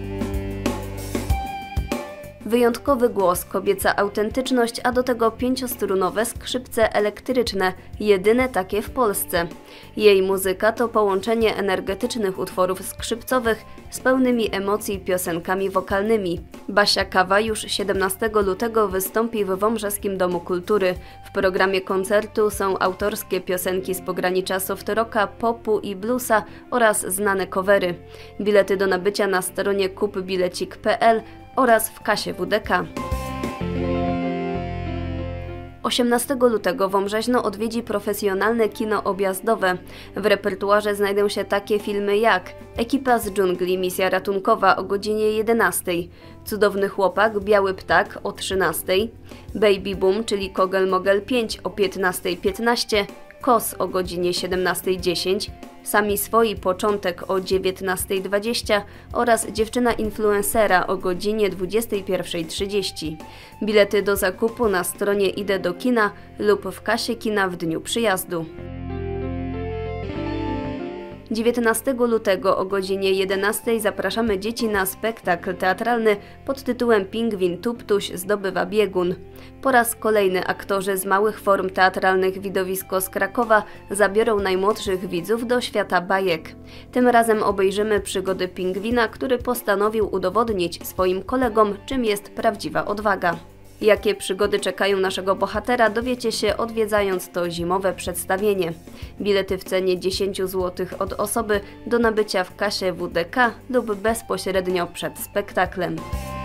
Wyjątkowy głos, kobieca autentyczność, a do tego pięciostrunowe skrzypce elektryczne, jedyne takie w Polsce. Jej muzyka to połączenie energetycznych utworów skrzypcowych z pełnymi emocji piosenkami wokalnymi. Basia Kawa już siedemnastego lutego wystąpi w Wąbrzeskim Domu Kultury. W programie koncertu są autorskie piosenki z pogranicza soft rocka, popu i bluesa oraz znane covery. Bilety do nabycia na stronie kupbilecik kropka pe el oraz w kasie W D K. osiemnastego lutego Wąbrzeźno odwiedzi profesjonalne kino objazdowe. W repertuarze znajdą się takie filmy jak Ekipa z dżungli, misja ratunkowa o godzinie jedenastej, Cudowny chłopak, Biały ptak o trzynastej, Baby Boom, czyli Kogel Mogel pięć o piętnastej piętnaście, Kos o godzinie siedemnastej dziesięć, Sami swoi początek o dziewiętnastej dwadzieścia oraz Dziewczyna influencera o godzinie dwudziestej pierwszej trzydzieści. Bilety do zakupu na stronie Idę do kina lub w kasie kina w dniu przyjazdu. dziewiętnastego lutego o godzinie jedenastej zapraszamy dzieci na spektakl teatralny pod tytułem Pingwin Tuptuś zdobywa biegun. Po raz kolejny aktorzy z małych form teatralnych Widowisko z Krakowa zabiorą najmłodszych widzów do świata bajek. Tym razem obejrzymy przygody pingwina, który postanowił udowodnić swoim kolegom, czym jest prawdziwa odwaga. Jakie przygody czekają naszego bohatera, dowiecie się odwiedzając to zimowe przedstawienie. Bilety w cenie dziesięć złotych od osoby do nabycia w kasie W D K lub bezpośrednio przed spektaklem.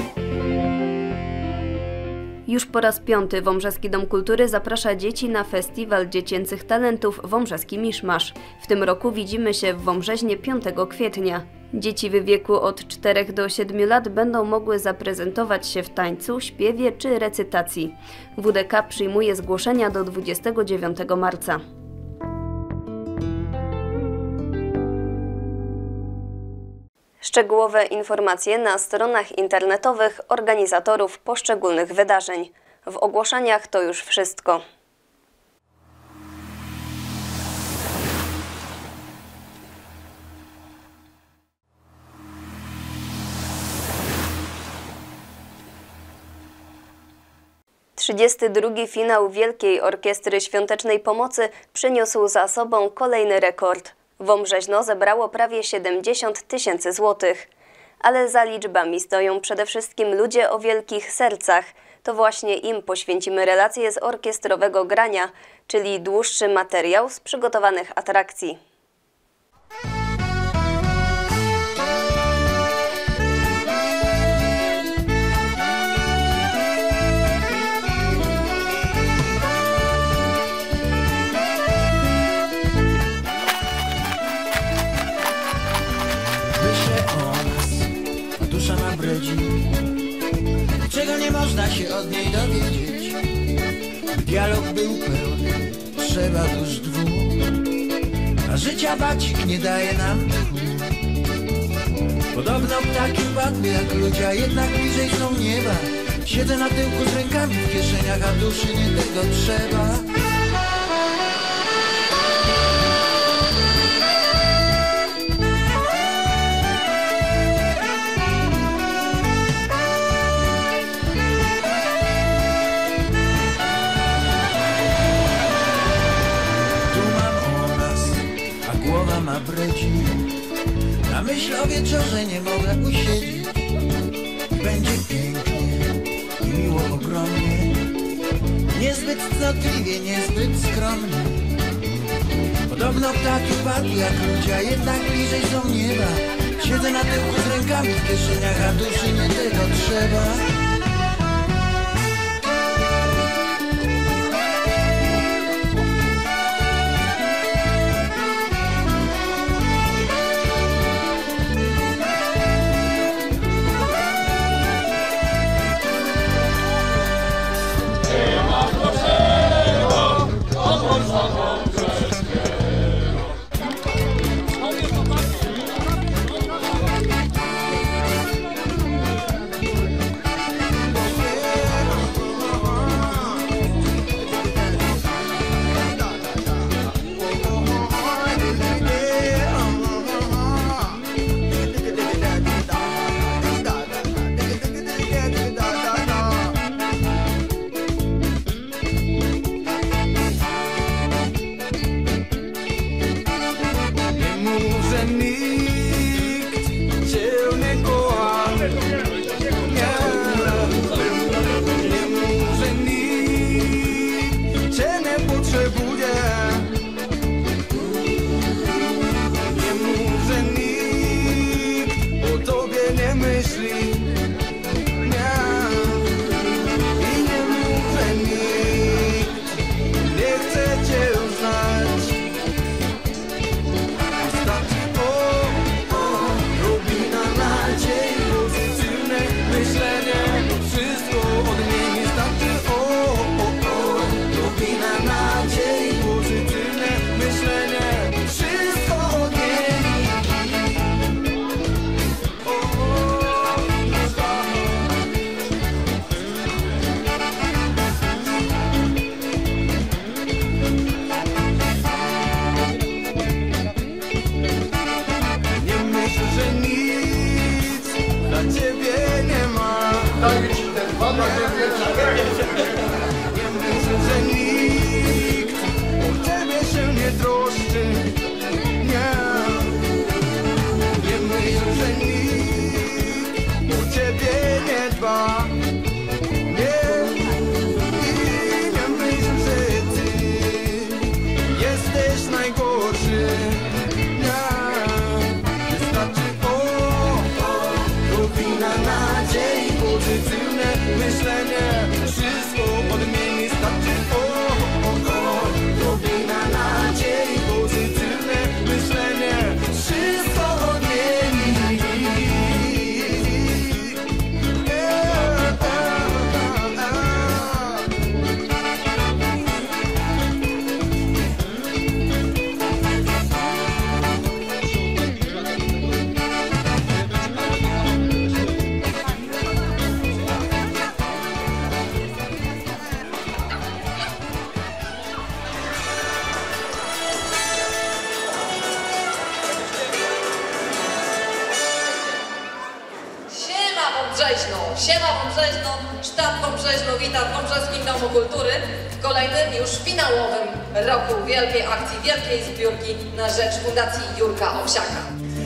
Już po raz piąty Wąbrzeski Dom Kultury zaprasza dzieci na Festiwal Dziecięcych Talentów Wąbrzeski Miszmasz. W tym roku widzimy się w Wąbrzeźnie piątego kwietnia. Dzieci w wieku od czterech do siedmiu lat będą mogły zaprezentować się w tańcu, śpiewie czy recytacji. W D K przyjmuje zgłoszenia do dwudziestego dziewiątego marca. Szczegółowe informacje na stronach internetowych organizatorów poszczególnych wydarzeń. W ogłoszeniach to już wszystko. trzydziesty drugi finał Wielkiej Orkiestry Świątecznej Pomocy przyniósł za sobą kolejny rekord. Wąbrzeźno zebrało prawie siedemdziesiąt tysięcy złotych. Ale za liczbami stoją przede wszystkim ludzie o wielkich sercach. To właśnie im poświęcimy relację z orkiestrowego grania, czyli dłuższy materiał z przygotowanych atrakcji. Czego nie można się od niej dowiedzieć. Dialog był pełny, trzeba dusz dwóch, a życia bacik nie daje nam tchu. Podobno ptaki padły jak ludzie, a jednak bliżej są nieba. Siedzę na tyłku z rękami w kieszeniach, a duszy nie tego trzeba. Ma breci. Na myśl o wieczorze nie mogę usiedzieć. Będzie pięknie i miło ogromnie, niezbyt cnotliwie, niezbyt skromnie. Podobno ptaki padły jak ludzie, a jednak bliżej są nieba. Siedzę na tyłku z rękami w kieszeniach, a duszy nie tego trzeba. Odrobina nadziei, pozytywne myślenie, wszystko odmieni starczy. O, o, o, odrobina nadziei, pozytywne myślenie, wszystko odmieni. Wąbrzeźną. Siema Wąbrzeźno, sztab Wąbrzeźno wita w Wąbrzeskim Domu Kultury w kolejnym już finałowym roku wielkiej akcji, wielkiej zbiórki na rzecz Fundacji Jurka Owsiaka.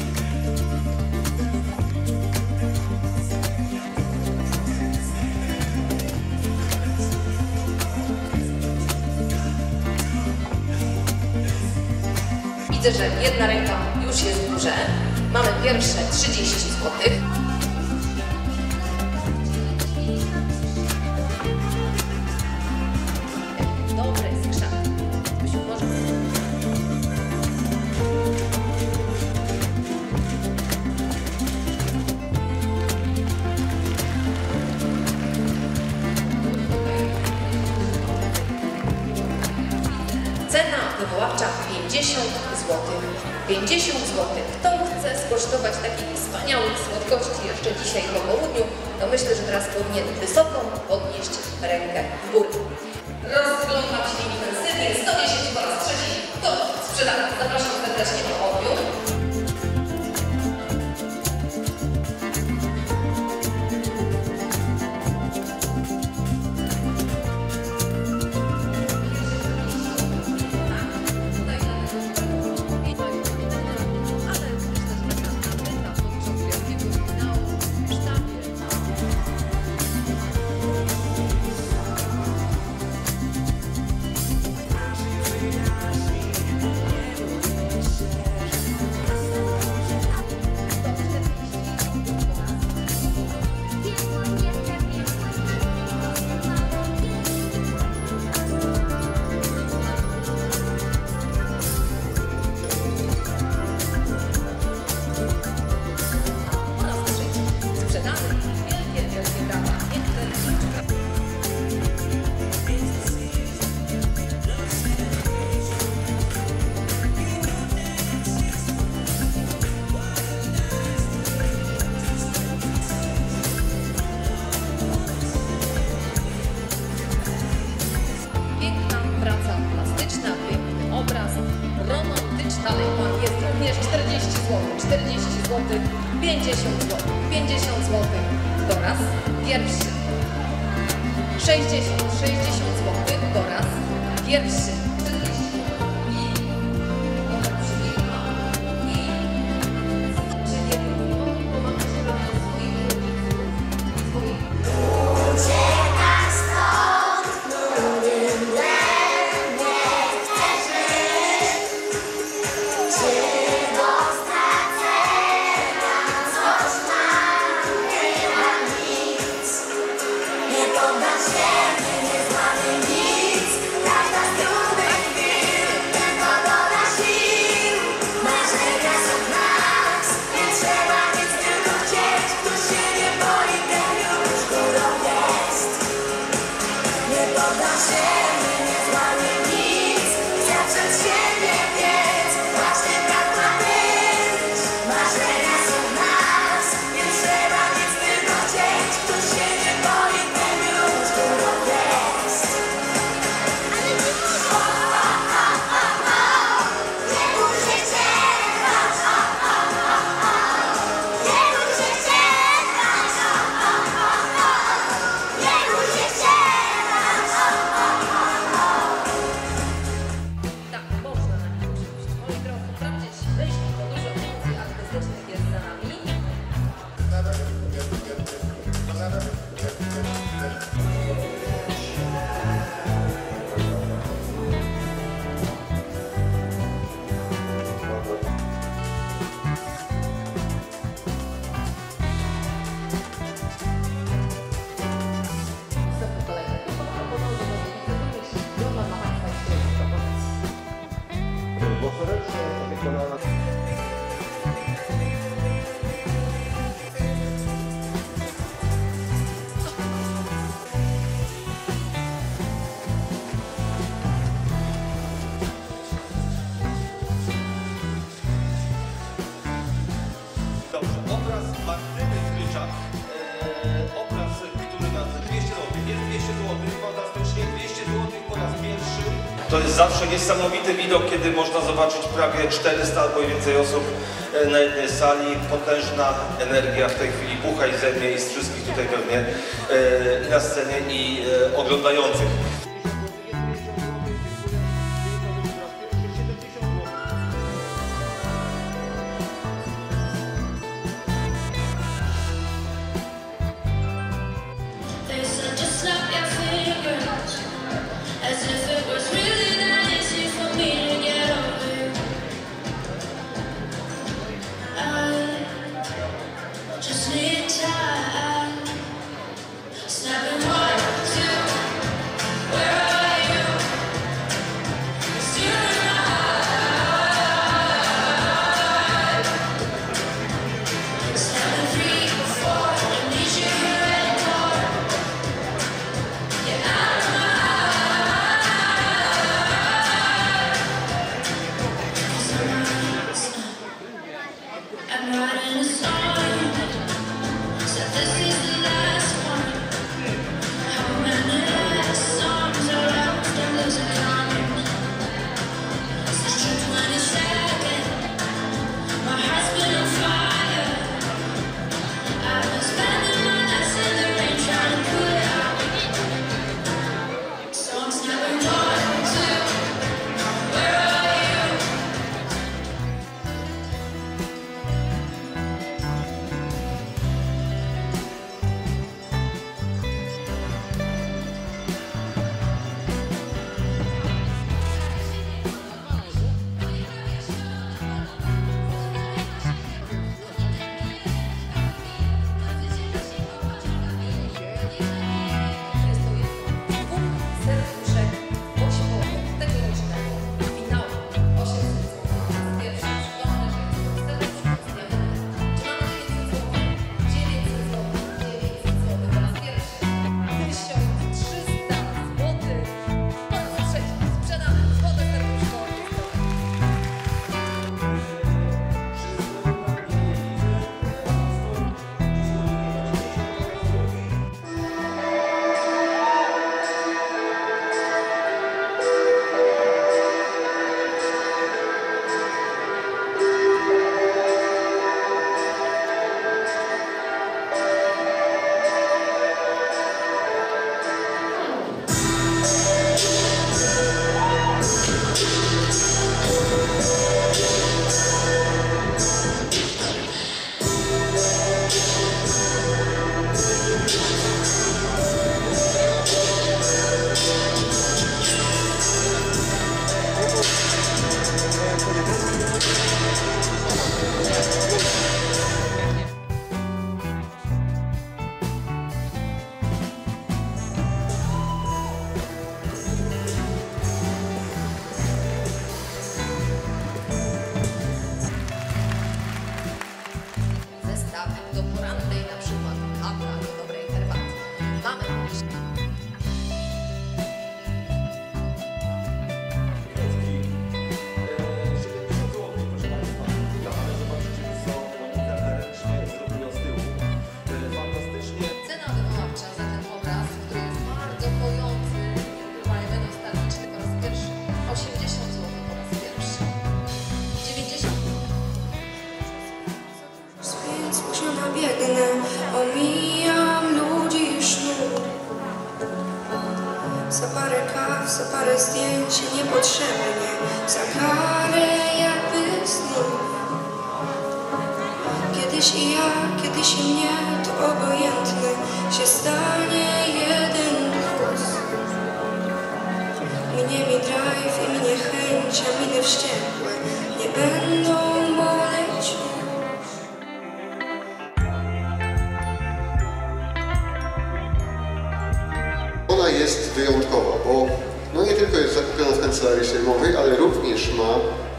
Widzę, że jedna ręka już jest w górze. Mamy pierwsze trzydzieści złotych. Dobre skrzat. Byśmy może... Cena wywoławcza pięćdziesiąt złotych. pięćdziesiąt złotych. Kto chce skosztować takich wspaniałych słodkości jeszcze dzisiaj po południu, to myślę, że teraz powinien wysoko podnieść rękę w górę. Rozglądam się intensywnie, sto dziesięć po raz trzeci do sprzedania. Zapraszam serdecznie do odbiór. Dalej pan jest również czterdzieści złotych, czterdzieści złotych, pięćdziesiąt złotych, pięćdziesiąt złotych po raz pierwszy. sześćdziesiąt, sześćdziesiąt złotych po raz pierwszy. Oh, obraz, który na dwieście złotych, jest dwieście złotych, fantastycznie, dwieście złotych po raz pierwszy. To jest zawsze niesamowity widok, kiedy można zobaczyć prawie czterysta albo i więcej osób na jednej sali. Potężna energia w tej chwili bucha i ze mnie i z wszystkich tutaj pewnie i na scenie i oglądających. Za parę kaw, za parę zdjęć niepotrzebnie, za karę jakby znów. Kiedyś i ja, kiedyś i mnie, to obojętne się stanie jeden plus. Minie mi drive i minie chęć, a miny wściekłe nie będą boleć. Ona jest wyjątkowa, bo no nie tylko jest zakupiona w kancelarii sejmowej, ale również ma...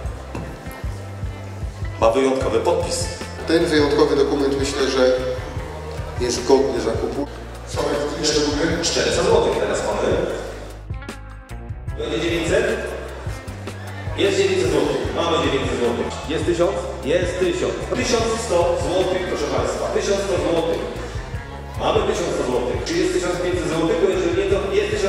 Ma wyjątkowy podpis. Ten wyjątkowy dokument, myślę, że jest godny zakupu. Co jeszcze mówię? czterysta złotych teraz mamy. Będzie dziewięćset? Jest dziewięćset złotych. Mamy dziewięćset złotych. Jest tysiąc? Jest tysiąc. tysiąc sto złotych, proszę Państwa. tysiąc sto złotych. Mamy tysiąc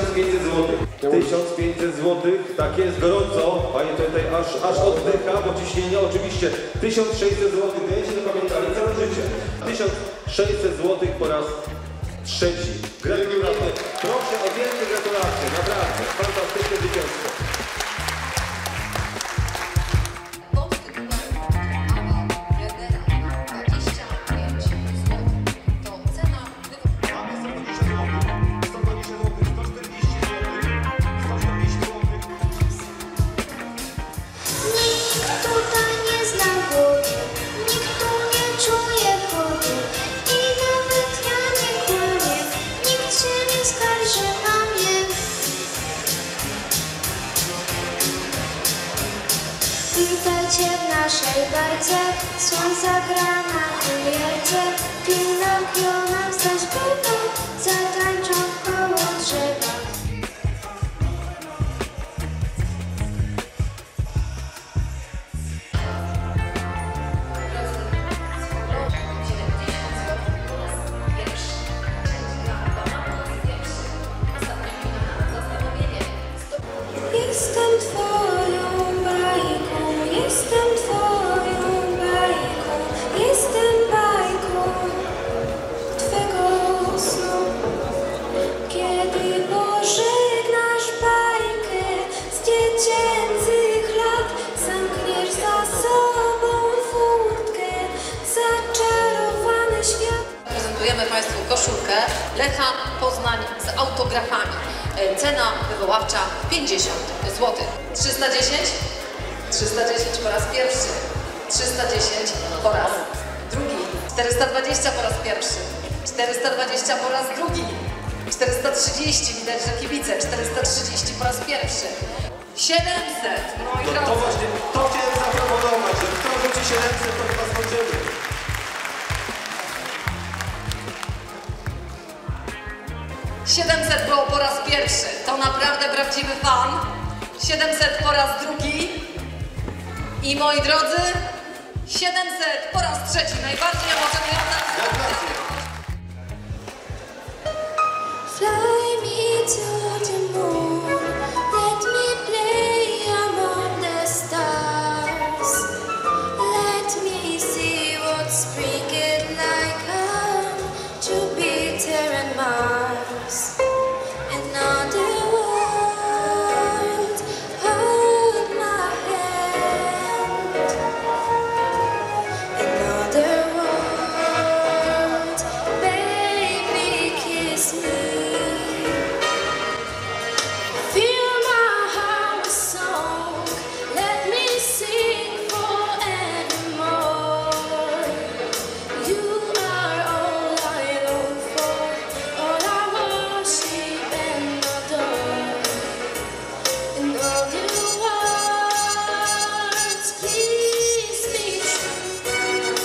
tysiąc pięćset złotych. tysiąc pięćset złotych, tak jest, gorąco. Panie tutaj aż, aż oddycha, bo ciśnienie oczywiście. tysiąc sześćset złotych, będziecie to pamiętali całe życie. tysiąc sześćset złotych po raz trzeci. Gratulujemy. Proszę o wielkie gratulacje, naprawdę. Fantastyczne zwycięstwo. Witajcie w naszej bajce, słońca gra na chujece. Pinokio nam zaśpiewa, zatańczą koło drzewa. Jestem twoją bajką, jestem twoją bajką, jestem bajką twego snu. Kiedy pożegnasz bajkę z dziecięcych lat, zamkniesz za sobą furtkę, zaczarowany świat. Prezentujemy Państwu koszulkę Lecha Poznań z autografami. Cena wywoławcza pięćdziesiąt złotych. trzysta dziesięć? trzysta dziesięć po raz pierwszy. trzysta dziesięć po raz drugi. czterysta dwadzieścia po raz pierwszy. czterysta dwadzieścia po raz drugi. czterysta trzydzieści, widać, że kibice. czterysta trzydzieści po raz pierwszy. siedemset, moi No drodzy. to właśnie, to chciałem zaproponować, że kto rzuci siedemset, to chyba skończymy. siedemset było po raz pierwszy. To naprawdę prawdziwy fan. siedemset po raz drugi. I moi drodzy, siedemset po raz trzeci. Najbardziej emocjonująca. Fly me to the moon, let me play among the stars. Let me see what spring is like on Jupiter and Mars. Another world, hold my hand. Another world, baby, kiss me. Fill my heart with song, let me sing forevermore. You are all I long for, all I worship and adore. In all your words, please be true.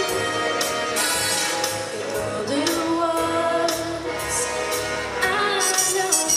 In all your words, I love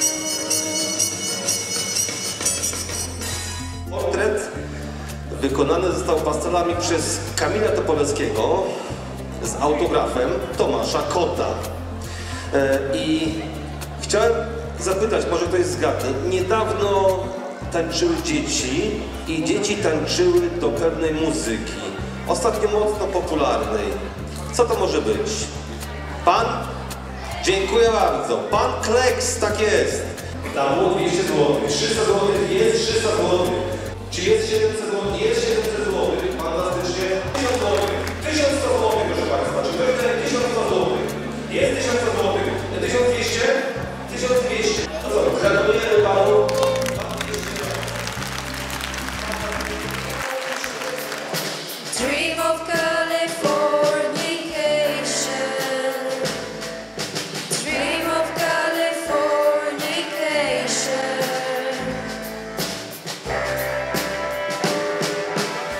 you. Portret wykonany został pastelami przez Kamila Topoleckiego z autografem Tomasza Kota. E, I chciałem zapytać, może ktoś zgadnie, niedawno tańczyły dzieci i dzieci tańczyły do pewnej muzyki, ostatnio mocno popularnej. Co to może być? Pan? Dziękuję bardzo. Pan Kleks, tak jest. Tam było dwieście złotych, trzysta złotych, jest trzysta złotych. Czy jest siedemset złotych? Jest siedemset złotych. Fantastycznie. tysiąc złotych. tysiąc sto złotych, proszę Państwa. Czy to jest tysiąc sto złotych? Jest tysiąc sto złotych. tysiąc dwieście? tysiąc dwieście. No co, gratulujemy Panu. Dream of Californication. Dream of Californication.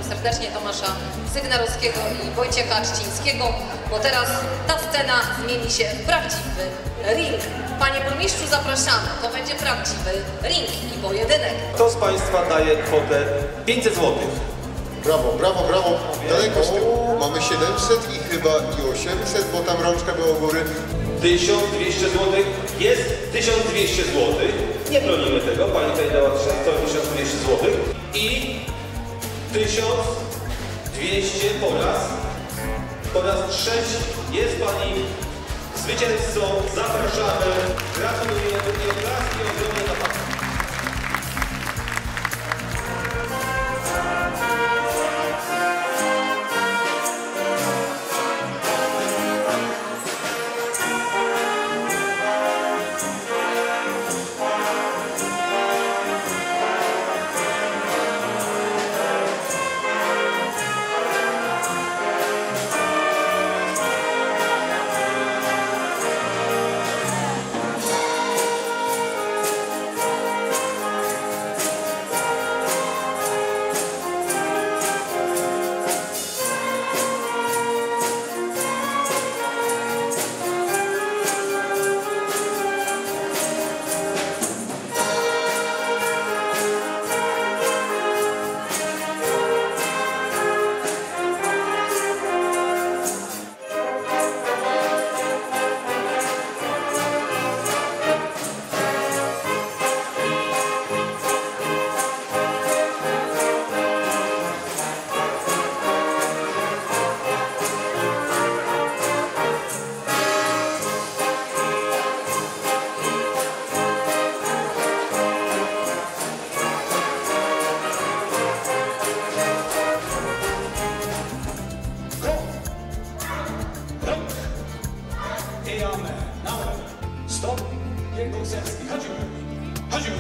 serdecznie Tomasza Sygnarowskiego i Wojciecha Czcińskiego, bo teraz ta scena zmieni się w prawdziwy ring. Panie burmistrzu, zapraszamy, to będzie prawdziwy ring i pojedynek. Kto z Państwa daje kwotę pięćset złotych? Brawo, brawo, brawo. Daleko z tyłu. Mamy siedemset i chyba i osiemset, bo tam rączka była u góry. tysiąc dwieście złotych. Jest tysiąc dwieście złotych. Nie bronimy tego. Pani tutaj dała tysiąc dwieście złotych. I tysiąc dwieście po raz. Po raz trzeci jest Pani zwycięzcą. Zapraszamy. Gratulujemy i oklaski ogromne dla Pani. Stop! Nie bokserski. Chodzimy. Chodzimy.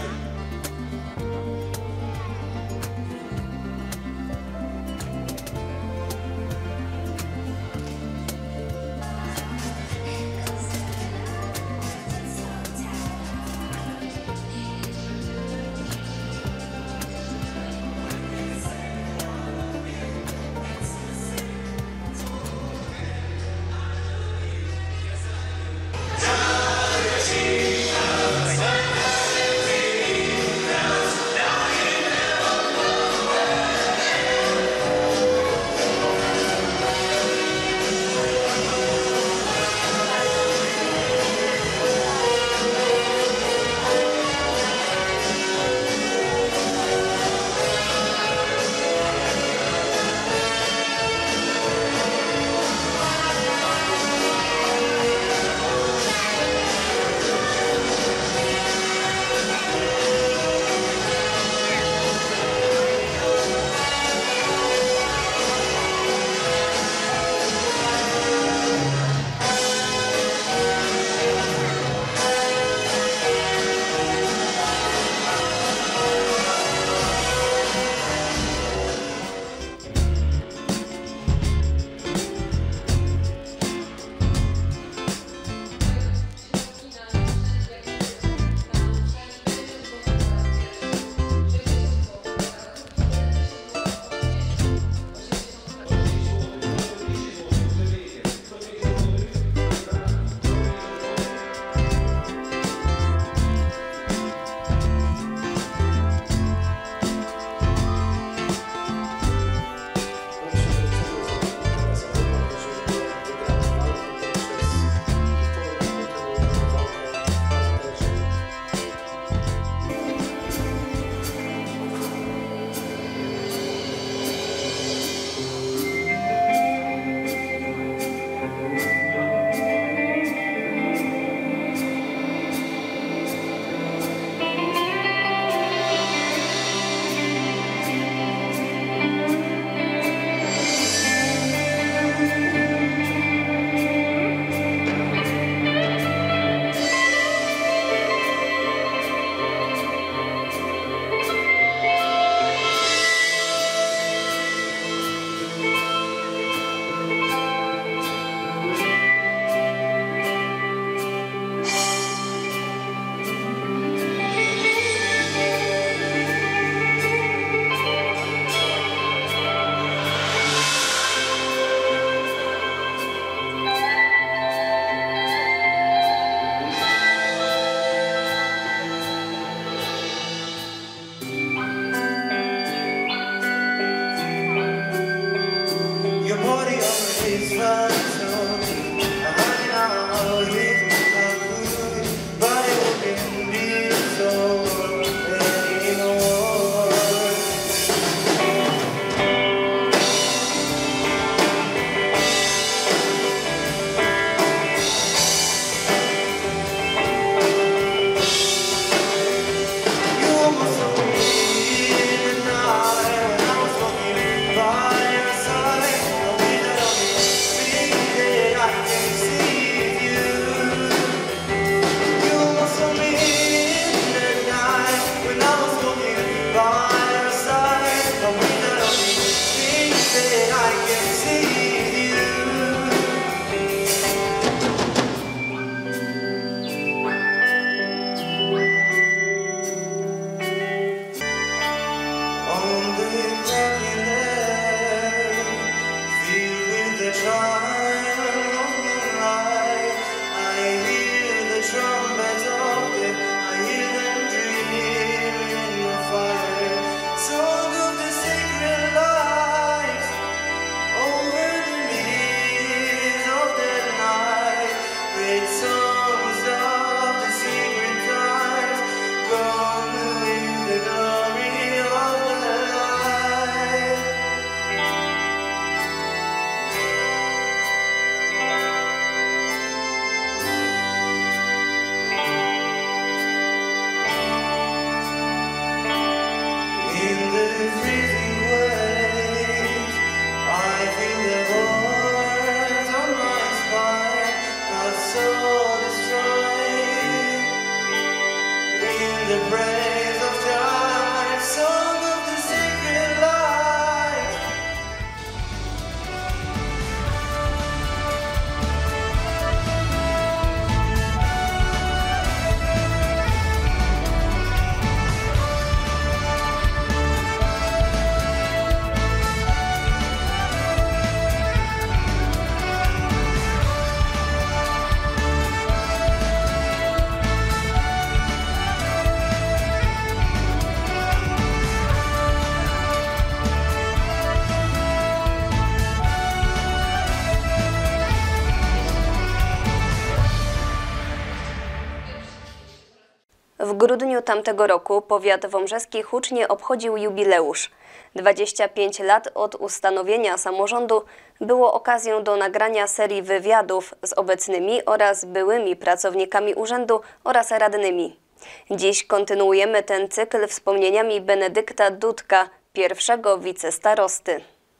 W grudniu tamtego roku powiat wąbrzeski hucznie obchodził jubileusz. dwadzieścia pięć lat od ustanowienia samorządu było okazją do nagrania serii wywiadów z obecnymi oraz byłymi pracownikami urzędu oraz radnymi. Dziś kontynuujemy ten cykl wspomnieniami Benedykta Dudka, pierwszego wicestarosty.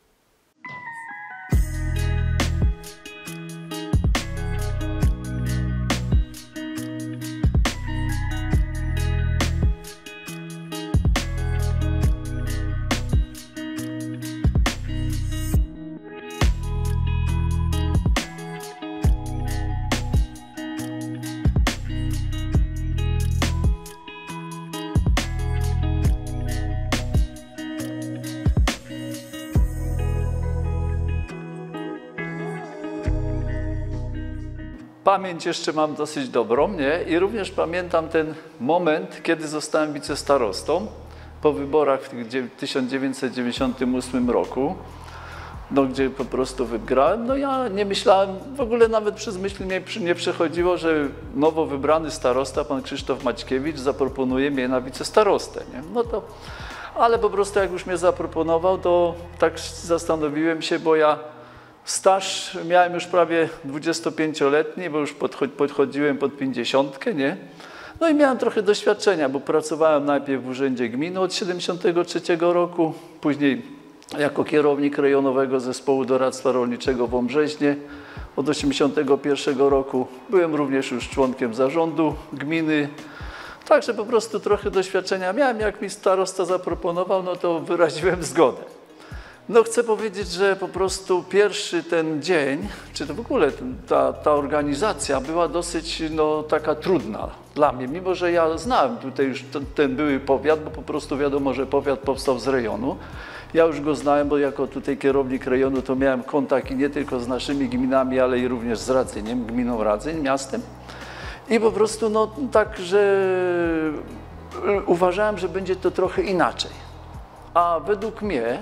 Pamięć jeszcze mam dosyć dobrą, nie? I również pamiętam ten moment, kiedy zostałem wicestarostą po wyborach w tysiąc dziewięćset dziewięćdziesiątym ósmym roku, no, gdzie po prostu wygrałem. No ja nie myślałem, w ogóle nawet przez myśl mnie nie przechodziło, że nowo wybrany starosta, pan Krzysztof Maćkiewicz, zaproponuje mnie na wicestarostę, nie? No to, ale po prostu jak już mnie zaproponował, to tak zastanowiłem się, bo ja staż miałem już prawie dwudziestopięcioletni, bo już podchodziłem pod pięćdziesiątkę, nie? No i miałem trochę doświadczenia, bo pracowałem najpierw w Urzędzie Gminy od siedemdziesiątego trzeciego roku, później jako kierownik rejonowego zespołu doradztwa rolniczego w Wąbrzeźnie od osiemdziesiątego pierwszego roku. Byłem również już członkiem zarządu gminy, także po prostu trochę doświadczenia miałem. Jak mi starosta zaproponował, no to wyraziłem zgodę. No chcę powiedzieć, że po prostu pierwszy ten dzień, czy to w ogóle ta, ta organizacja była dosyć no, taka trudna dla mnie, mimo że ja znałem tutaj już ten, ten były powiat, bo po prostu wiadomo, że powiat powstał z rejonu. Ja już go znałem, bo jako tutaj kierownik rejonu to miałem kontakt i nie tylko z naszymi gminami, ale i również z Radzyniem, gminą Radzyń, miastem. I po prostu no tak, że uważałem, że będzie to trochę inaczej. A według mnie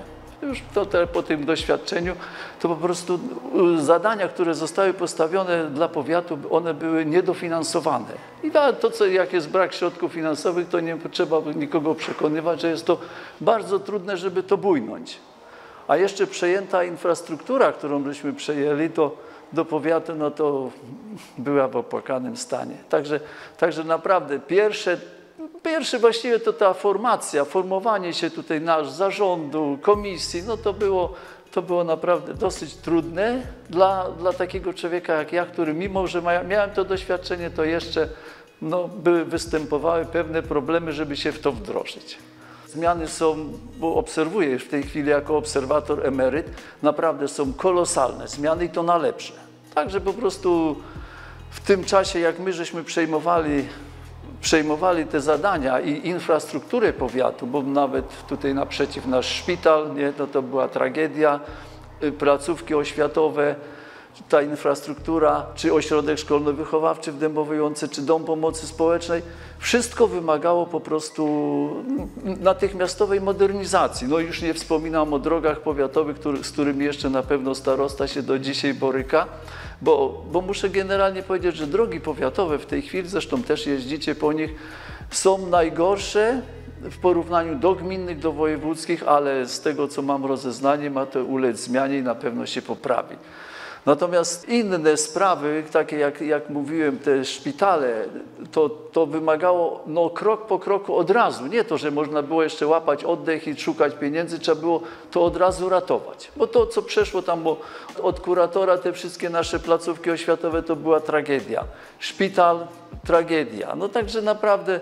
Już to, te, po tym doświadczeniu, to po prostu zadania, które zostały postawione dla powiatu, one były niedofinansowane. I to, co, jak jest brak środków finansowych, to nie trzeba nikogo przekonywać, że jest to bardzo trudne, żeby to bujnąć. A jeszcze przejęta infrastruktura, którą byśmy przejęli, to do powiatu, no to była w opłakanym stanie. Także, także naprawdę pierwsze, pierwsze właściwie to ta formacja, formowanie się tutaj nasz zarządu, komisji, no to było, to było naprawdę dosyć trudne dla, dla takiego człowieka jak ja, który mimo, że miałem to doświadczenie, to jeszcze no, były, występowały pewne problemy, żeby się w to wdrożyć. Zmiany są, bo obserwuję w tej chwili jako obserwator emeryt, naprawdę są kolosalne zmiany i to na lepsze. Także po prostu w tym czasie, jak my żeśmy przejmowali, przejmowali te zadania i infrastrukturę powiatu, bo nawet tutaj naprzeciw nasz szpital, nie, no to była tragedia, placówki oświatowe, ta infrastruktura, czy ośrodek szkolno-wychowawczy w Dębowej Łące, czy dom pomocy społecznej, wszystko wymagało po prostu natychmiastowej modernizacji. No już nie wspominam o drogach powiatowych, który, z którymi jeszcze na pewno starosta się do dzisiaj boryka, bo, bo muszę generalnie powiedzieć, że drogi powiatowe w tej chwili, zresztą też jeździcie po nich, są najgorsze w porównaniu do gminnych, do wojewódzkich, ale z tego, co mam rozeznanie, ma to ulec zmianie i na pewno się poprawi. Natomiast inne sprawy, takie jak, jak mówiłem, te szpitale, to, to wymagało no, krok po kroku od razu. Nie to, że można było jeszcze łapać oddech i szukać pieniędzy, trzeba było to od razu ratować. Bo to, co przeszło tam bo od kuratora, te wszystkie nasze placówki oświatowe, to była tragedia. Szpital, tragedia. No także naprawdę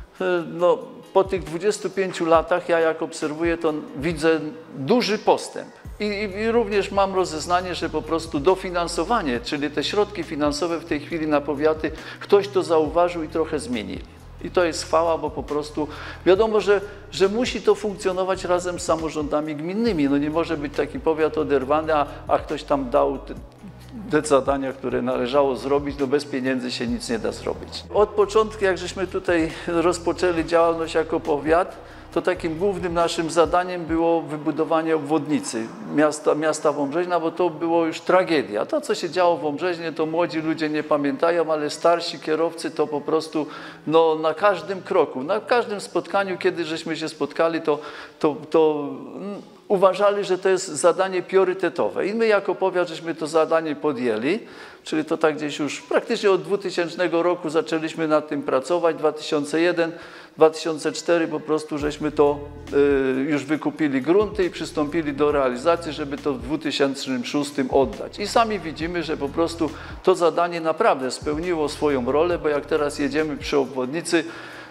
no, po tych dwudziestu pięciu latach, ja jak obserwuję, to widzę duży postęp. I, I również mam rozeznanie, że po prostu dofinansowanie, czyli te środki finansowe w tej chwili na powiaty, ktoś to zauważył i trochę zmienili. I to jest chwała, bo po prostu wiadomo, że, że musi to funkcjonować razem z samorządami gminnymi. No nie może być taki powiat oderwany, a, a ktoś tam dał te, te zadania, które należało zrobić, no bez pieniędzy się nic nie da zrobić. Od początku, jak żeśmy tutaj rozpoczęli działalność jako powiat, to takim głównym naszym zadaniem było wybudowanie obwodnicy miasta, miasta Wąbrzeźna, bo to było już tragedia. To, co się działo w Wąbrzeźnie, to młodzi ludzie nie pamiętają, ale starsi kierowcy to po prostu no, na każdym kroku, na każdym spotkaniu, kiedy żeśmy się spotkali, to, to, to uważali, że to jest zadanie priorytetowe. I my jako powiat żeśmy to zadanie podjęli, czyli to tak gdzieś już praktycznie od dwutysięcznego roku zaczęliśmy nad tym pracować, dwa tysiące jeden, dwa tysiące cztery po prostu żeśmy to y, już wykupili grunty i przystąpili do realizacji, żeby to w dwa tysiące szóstym oddać. I sami widzimy, że po prostu to zadanie naprawdę spełniło swoją rolę, bo jak teraz jedziemy przy obwodnicy,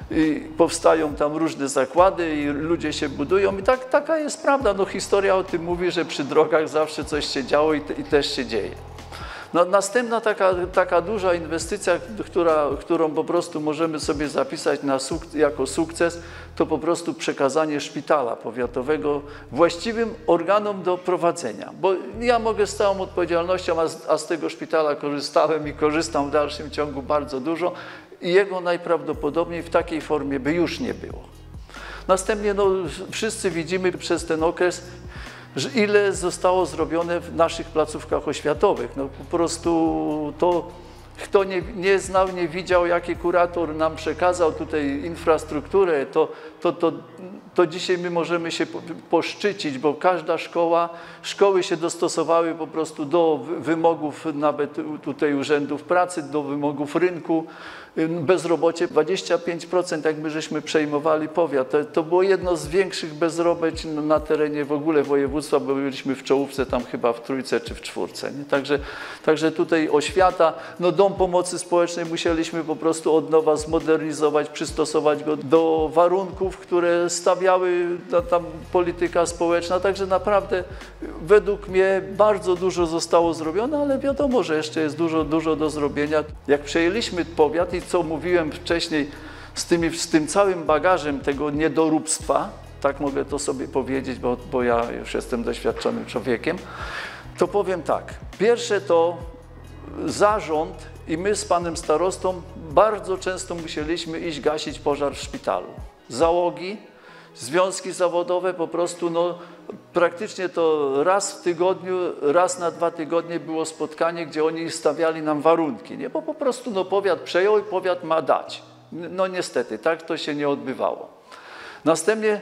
i powstają tam różne zakłady i ludzie się budują i tak, taka jest prawda. No, historia o tym mówi, że przy drogach zawsze coś się działo i, te, i też się dzieje. No, następna taka, taka duża inwestycja, która, którą po prostu możemy sobie zapisać na suk jako sukces, to po prostu przekazanie szpitala powiatowego właściwym organom do prowadzenia. Bo ja mogę z całą odpowiedzialnością, a z, a z tego szpitala korzystałem i korzystam w dalszym ciągu bardzo dużo, i jego najprawdopodobniej w takiej formie by już nie było. Następnie no, wszyscy widzimy przez ten okres, że ile zostało zrobione w naszych placówkach oświatowych. No, po prostu to, kto nie, nie znał, nie widział, jaki kurator nam przekazał tutaj infrastrukturę, to, to, to, to dzisiaj my możemy się poszczycić, bo każda szkoła, szkoły się dostosowały po prostu do wymogów nawet tutaj urzędów pracy, do wymogów rynku. Bezrobocie dwadzieścia pięć procent, jak my żeśmy przejmowali powiat. To, to było jedno z większych bezroboć na terenie w ogóle województwa, bo byliśmy w czołówce tam chyba w trójce czy w czwórce. Nie? Także, także tutaj oświata, no dom pomocy społecznej musieliśmy po prostu od nowa zmodernizować, przystosować go do warunków, które stawiały ta, tam polityka społeczna. Także naprawdę według mnie bardzo dużo zostało zrobione, ale wiadomo, że jeszcze jest dużo, dużo do zrobienia. Jak przejęliśmy powiat i co mówiłem wcześniej, z, tymi, z tym całym bagażem tego niedoróbstwa, tak mogę to sobie powiedzieć, bo, bo ja już jestem doświadczonym człowiekiem, to powiem tak. Pierwsze to zarząd i my z panem starostą bardzo często musieliśmy iść gasić pożar w szpitalu. Załogi, związki zawodowe po prostu no, praktycznie to raz w tygodniu, raz na dwa tygodnie było spotkanie, gdzie oni stawiali nam warunki, nie? Bo po prostu no, powiat przejął i powiat ma dać. No niestety, tak to się nie odbywało. Następnie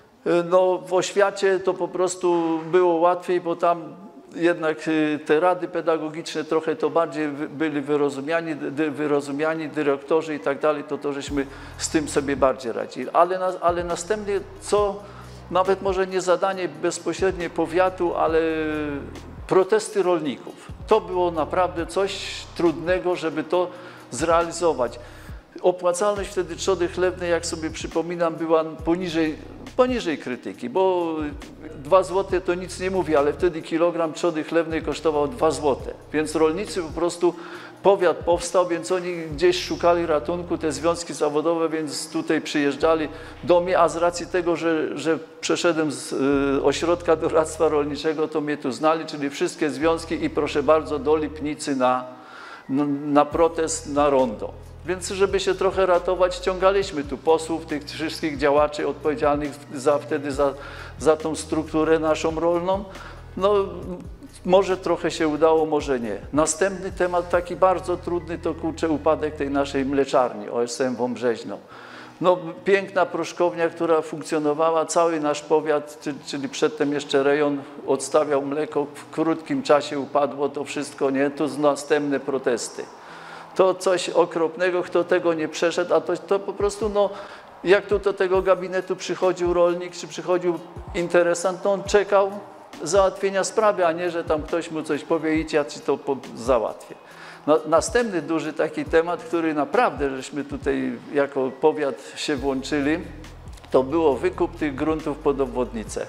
no, w oświacie to po prostu było łatwiej, bo tam jednak te rady pedagogiczne trochę to bardziej byli wyrozumiani, wyrozumiani dyrektorzy i tak dalej, to to żeśmy z tym sobie bardziej radzili. Ale, na, ale następnie co, nawet może nie zadanie bezpośrednie powiatu, ale protesty rolników. To było naprawdę coś trudnego, żeby to zrealizować. Opłacalność wtedy trzody chlewnej, jak sobie przypominam, była poniżej, poniżej krytyki, bo dwa złote to nic nie mówi, ale wtedy kilogram trzody chlewnej kosztował dwa złote. Więc rolnicy po prostu, powiat powstał, więc oni gdzieś szukali ratunku, te związki zawodowe, więc tutaj przyjeżdżali do mnie, a z racji tego, że, że przeszedłem z y, ośrodka doradztwa rolniczego, to mnie tu znali, czyli wszystkie związki i proszę bardzo, do Lipnicy na, na, na protest, na rondo. Więc żeby się trochę ratować, ściągaliśmy tu posłów, tych wszystkich działaczy odpowiedzialnych za, wtedy za, za tą strukturę naszą rolną. No może trochę się udało, może nie. Następny temat taki bardzo trudny to kurczę upadek tej naszej mleczarni O S M Wąbrzeźno. No piękna proszkownia, która funkcjonowała, cały nasz powiat, czyli przedtem jeszcze rejon odstawiał mleko, w krótkim czasie upadło to wszystko, nie? Tu następne protesty. To coś okropnego, kto tego nie przeszedł, a to, to po prostu, no, jak tu do tego gabinetu przychodził rolnik, czy przychodził interesant, to on czekał załatwienia sprawy, a nie, że tam ktoś mu coś powie, idź, ja ci to załatwię. No, następny duży taki temat, który naprawdę żeśmy tutaj jako powiat się włączyli, to było wykup tych gruntów pod obwodnicę.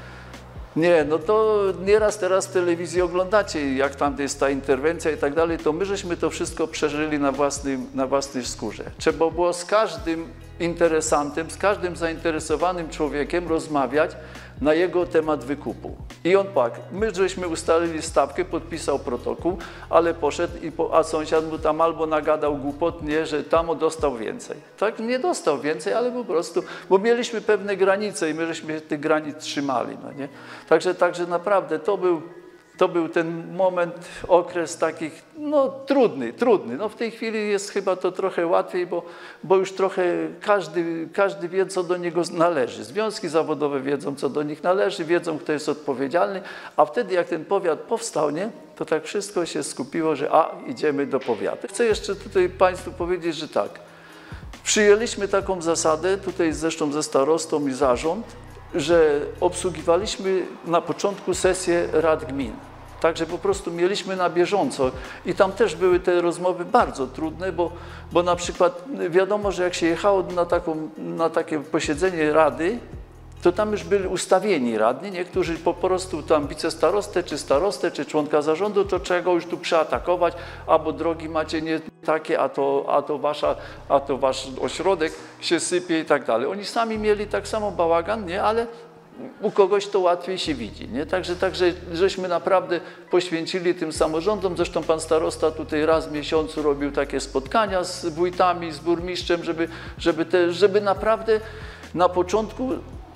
Nie, no to nieraz teraz w telewizji oglądacie, jak tam jest ta interwencja i tak dalej, to my żeśmy to wszystko przeżyli na własnym, na własnej skórze. Trzeba było z każdym interesantem, z każdym zainteresowanym człowiekiem rozmawiać na jego temat wykupu. I on tak, my żeśmy ustalili stawkę, podpisał protokół, ale poszedł, i po, a sąsiad mu tam albo nagadał głupot, nie, że tam dostał więcej. Tak, nie dostał więcej, ale po prostu, bo mieliśmy pewne granice i my żeśmy tych granic trzymali. No nie? Także, także naprawdę to był, to był ten moment, okres takich, no trudny, trudny. No w tej chwili jest chyba to trochę łatwiej, bo, bo już trochę każdy, każdy wie, co do niego należy. Związki zawodowe wiedzą, co do nich należy, wiedzą, kto jest odpowiedzialny, a wtedy jak ten powiat powstał, nie, to tak wszystko się skupiło, że a, idziemy do powiatu. Chcę jeszcze tutaj Państwu powiedzieć, że tak, przyjęliśmy taką zasadę, tutaj zresztą ze starostą i zarząd, że obsługiwaliśmy na początku sesję rad gmin. Także po prostu mieliśmy na bieżąco i tam też były te rozmowy bardzo trudne, bo, bo na przykład wiadomo, że jak się jechało na, taką, na takie posiedzenie rady, to tam już byli ustawieni radni, niektórzy po prostu tam wicestarostę, czy starostę, czy członka zarządu, to trzeba już tu przeatakować, albo drogi macie nie takie, a to, a to, wasza, a to wasz ośrodek się sypie i tak dalej. Oni sami mieli tak samo bałagan, nie, ale u kogoś to łatwiej się widzi, nie? Także, także żeśmy naprawdę poświęcili tym samorządom, zresztą pan starosta tutaj raz w miesiącu robił takie spotkania z wójtami, z burmistrzem, żeby, żeby, te, żeby naprawdę na początku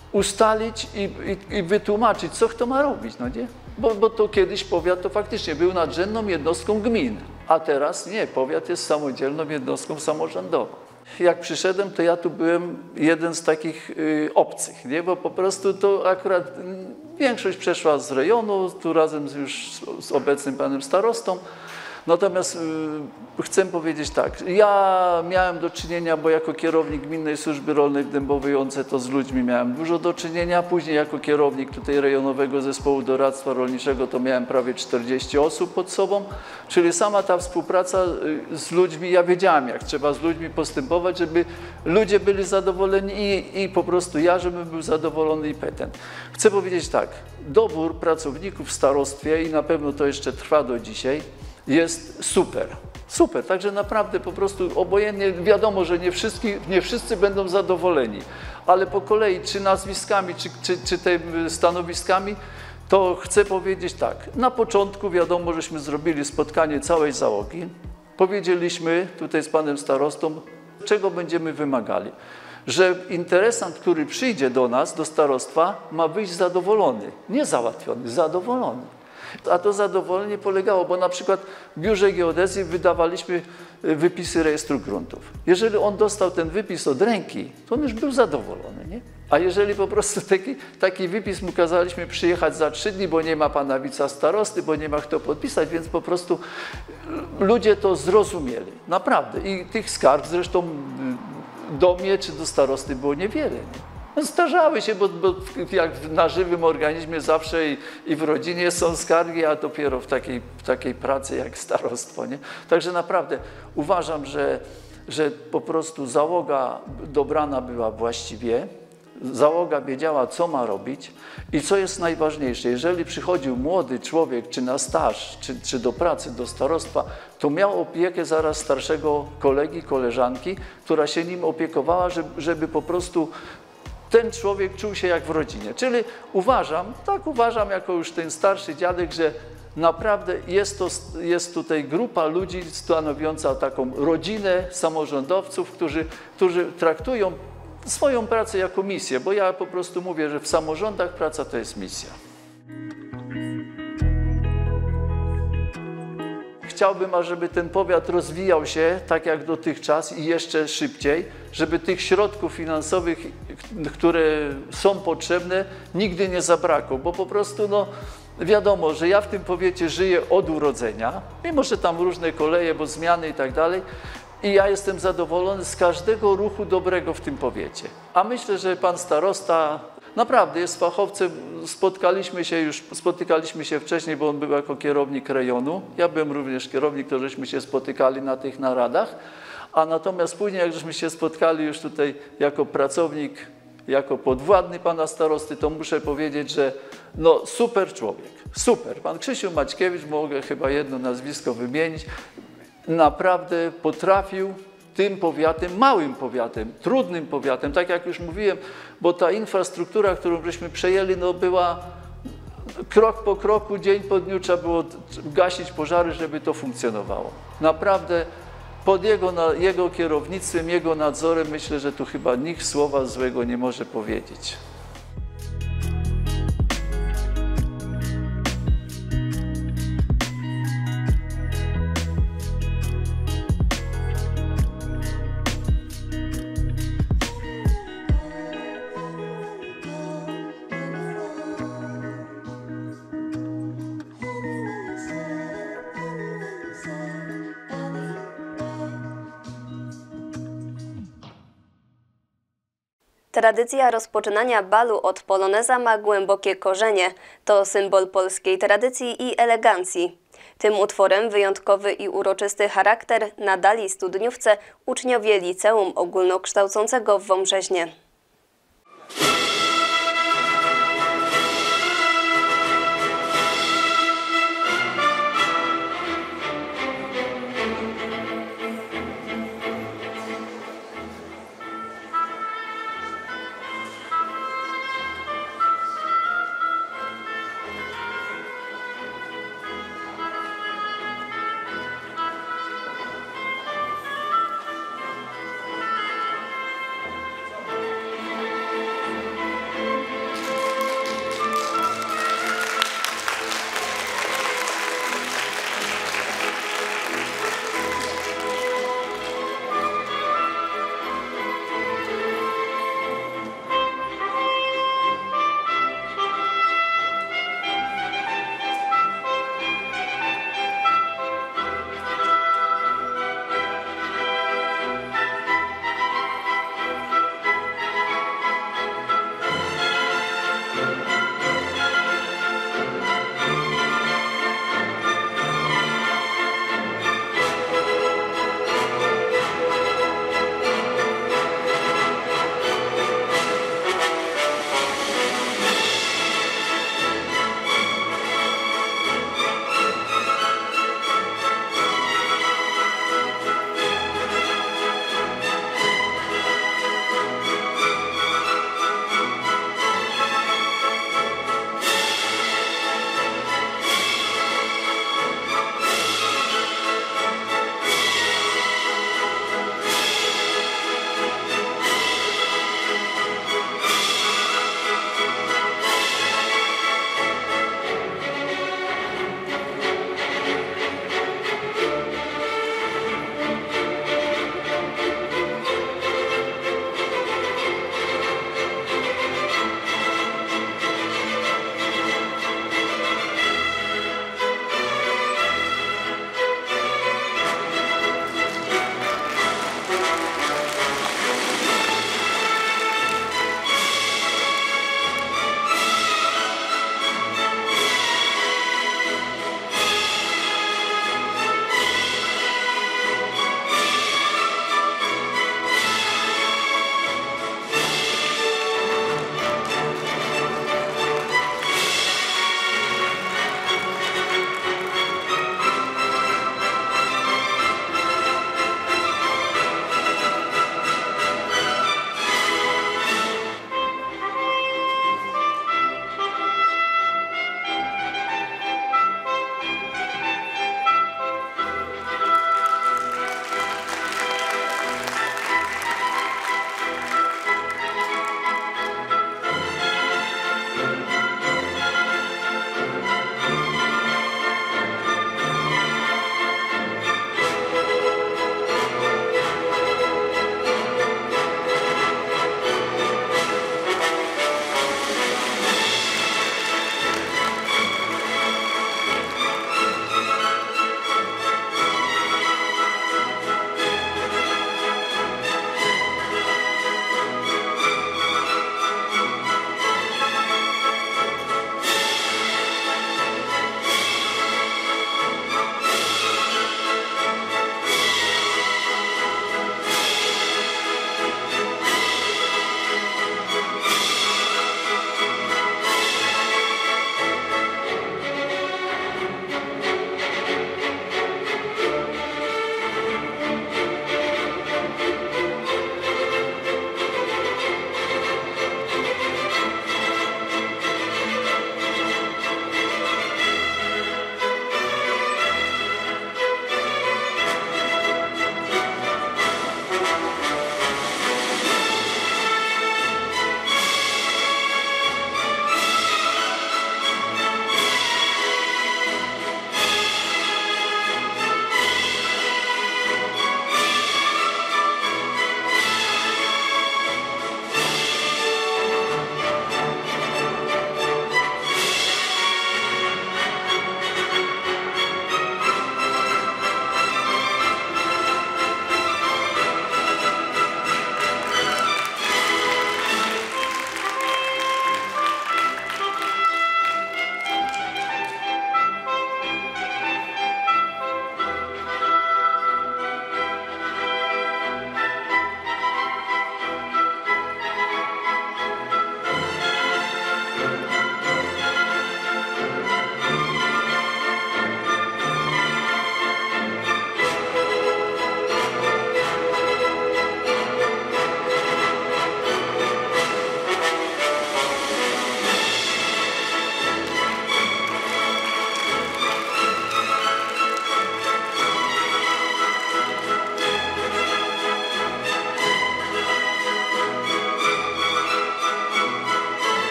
ustalić i, i, i wytłumaczyć, co kto ma robić, no nie? Bo, bo to kiedyś powiat to faktycznie był nadrzędną jednostką gmin, a teraz nie, powiat jest samodzielną jednostką samorządową. Jak przyszedłem, to ja tu byłem jeden z takich y, obcych, nie? Bo po prostu to akurat y, większość przeszła z rejonu, tu razem z, już z obecnym panem starostą. Natomiast y, chcę powiedzieć tak, ja miałem do czynienia, bo jako kierownik Gminnej Służby Rolnej w Dębowej Łące to z ludźmi miałem dużo do czynienia, później jako kierownik tutaj rejonowego zespołu doradztwa rolniczego to miałem prawie czterdzieści osób pod sobą, czyli sama ta współpraca y, z ludźmi, ja wiedziałem, jak trzeba z ludźmi postępować, żeby ludzie byli zadowoleni i, i po prostu ja, żebym był zadowolony i petent. Chcę powiedzieć tak, dobór pracowników w starostwie i na pewno to jeszcze trwa do dzisiaj, jest super, super, także naprawdę po prostu obojętnie, wiadomo, że nie, wszyscy, nie wszyscy będą zadowoleni, ale po kolei czy nazwiskami, czy, czy, czy tymi stanowiskami, to chcę powiedzieć tak, na początku wiadomo, żeśmy zrobili spotkanie całej załogi, powiedzieliśmy tutaj z panem starostą, czego będziemy wymagali. że interesant, który przyjdzie do nas, do starostwa, ma wyjść zadowolony, nie załatwiony, zadowolony. A to zadowolenie polegało, bo na przykład w Biurze Geodezji wydawaliśmy wypisy rejestru gruntów. Jeżeli on dostał ten wypis od ręki, to on już był zadowolony, nie? A jeżeli po prostu taki, taki wypis mu kazaliśmy przyjechać za trzy dni, bo nie ma pana wicestarosty, bo nie ma kto podpisać, więc po prostu ludzie to zrozumieli. Naprawdę. I tych skarg zresztą do mnie czy do starosty było niewiele. Nie? Zdarzały się, bo, bo jak na żywym organizmie zawsze i, i w rodzinie są skargi, a dopiero w takiej, w takiej pracy jak starostwo. Nie? Także naprawdę uważam, że, że po prostu załoga dobrana była właściwie. Załoga wiedziała, co ma robić i co jest najważniejsze. Jeżeli przychodził młody człowiek, czy na staż, czy, czy do pracy, do starostwa, to miał opiekę zaraz starszego kolegi, koleżanki, która się nim opiekowała, żeby, żeby po prostu ten człowiek czuł się jak w rodzinie. Czyli uważam, tak uważam jako już ten starszy dziadek, że naprawdę jest, to, jest tutaj grupa ludzi stanowiąca taką rodzinę samorządowców, którzy, którzy traktują swoją pracę jako misję, bo ja po prostu mówię, że w samorządach praca to jest misja. Chciałbym, ażeby ten powiat rozwijał się tak jak dotychczas i jeszcze szybciej, żeby tych środków finansowych, które są potrzebne, nigdy nie zabrakło, bo po prostu no, wiadomo, że ja w tym powiecie żyję od urodzenia, mimo że tam różne koleje, bo zmiany i tak dalej, i ja jestem zadowolony z każdego ruchu dobrego w tym powiecie. A myślę, że pan starosta naprawdę jest fachowcem. Spotkaliśmy się już, spotykaliśmy się wcześniej, bo on był jako kierownik rejonu. Ja byłem również kierownik, to żeśmy się spotykali na tych naradach. A natomiast później, jak żeśmy się spotkali już tutaj jako pracownik, jako podwładny pana starosty, to muszę powiedzieć, że no super człowiek, super. Pan Krzysiu Maćkiewicz, mogę chyba jedno nazwisko wymienić, naprawdę potrafił tym powiatem, małym powiatem, trudnym powiatem, tak jak już mówiłem, bo ta infrastruktura, którą żeśmy przejęli, no była krok po kroku, dzień po dniu trzeba było gasić pożary, żeby to funkcjonowało. Naprawdę pod jego, jego kierownictwem, jego nadzorem myślę, że tu chyba nikt słowa złego nie może powiedzieć. Tradycja rozpoczynania balu od poloneza ma głębokie korzenie. To symbol polskiej tradycji i elegancji. Tym utworem wyjątkowy i uroczysty charakter nadali studniówce uczniowie Liceum Ogólnokształcącego w Wąbrzeźnie.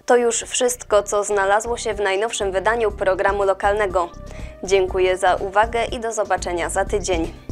To już wszystko, co znalazło się w najnowszym wydaniu programu lokalnego. Dziękuję za uwagę i do zobaczenia za tydzień.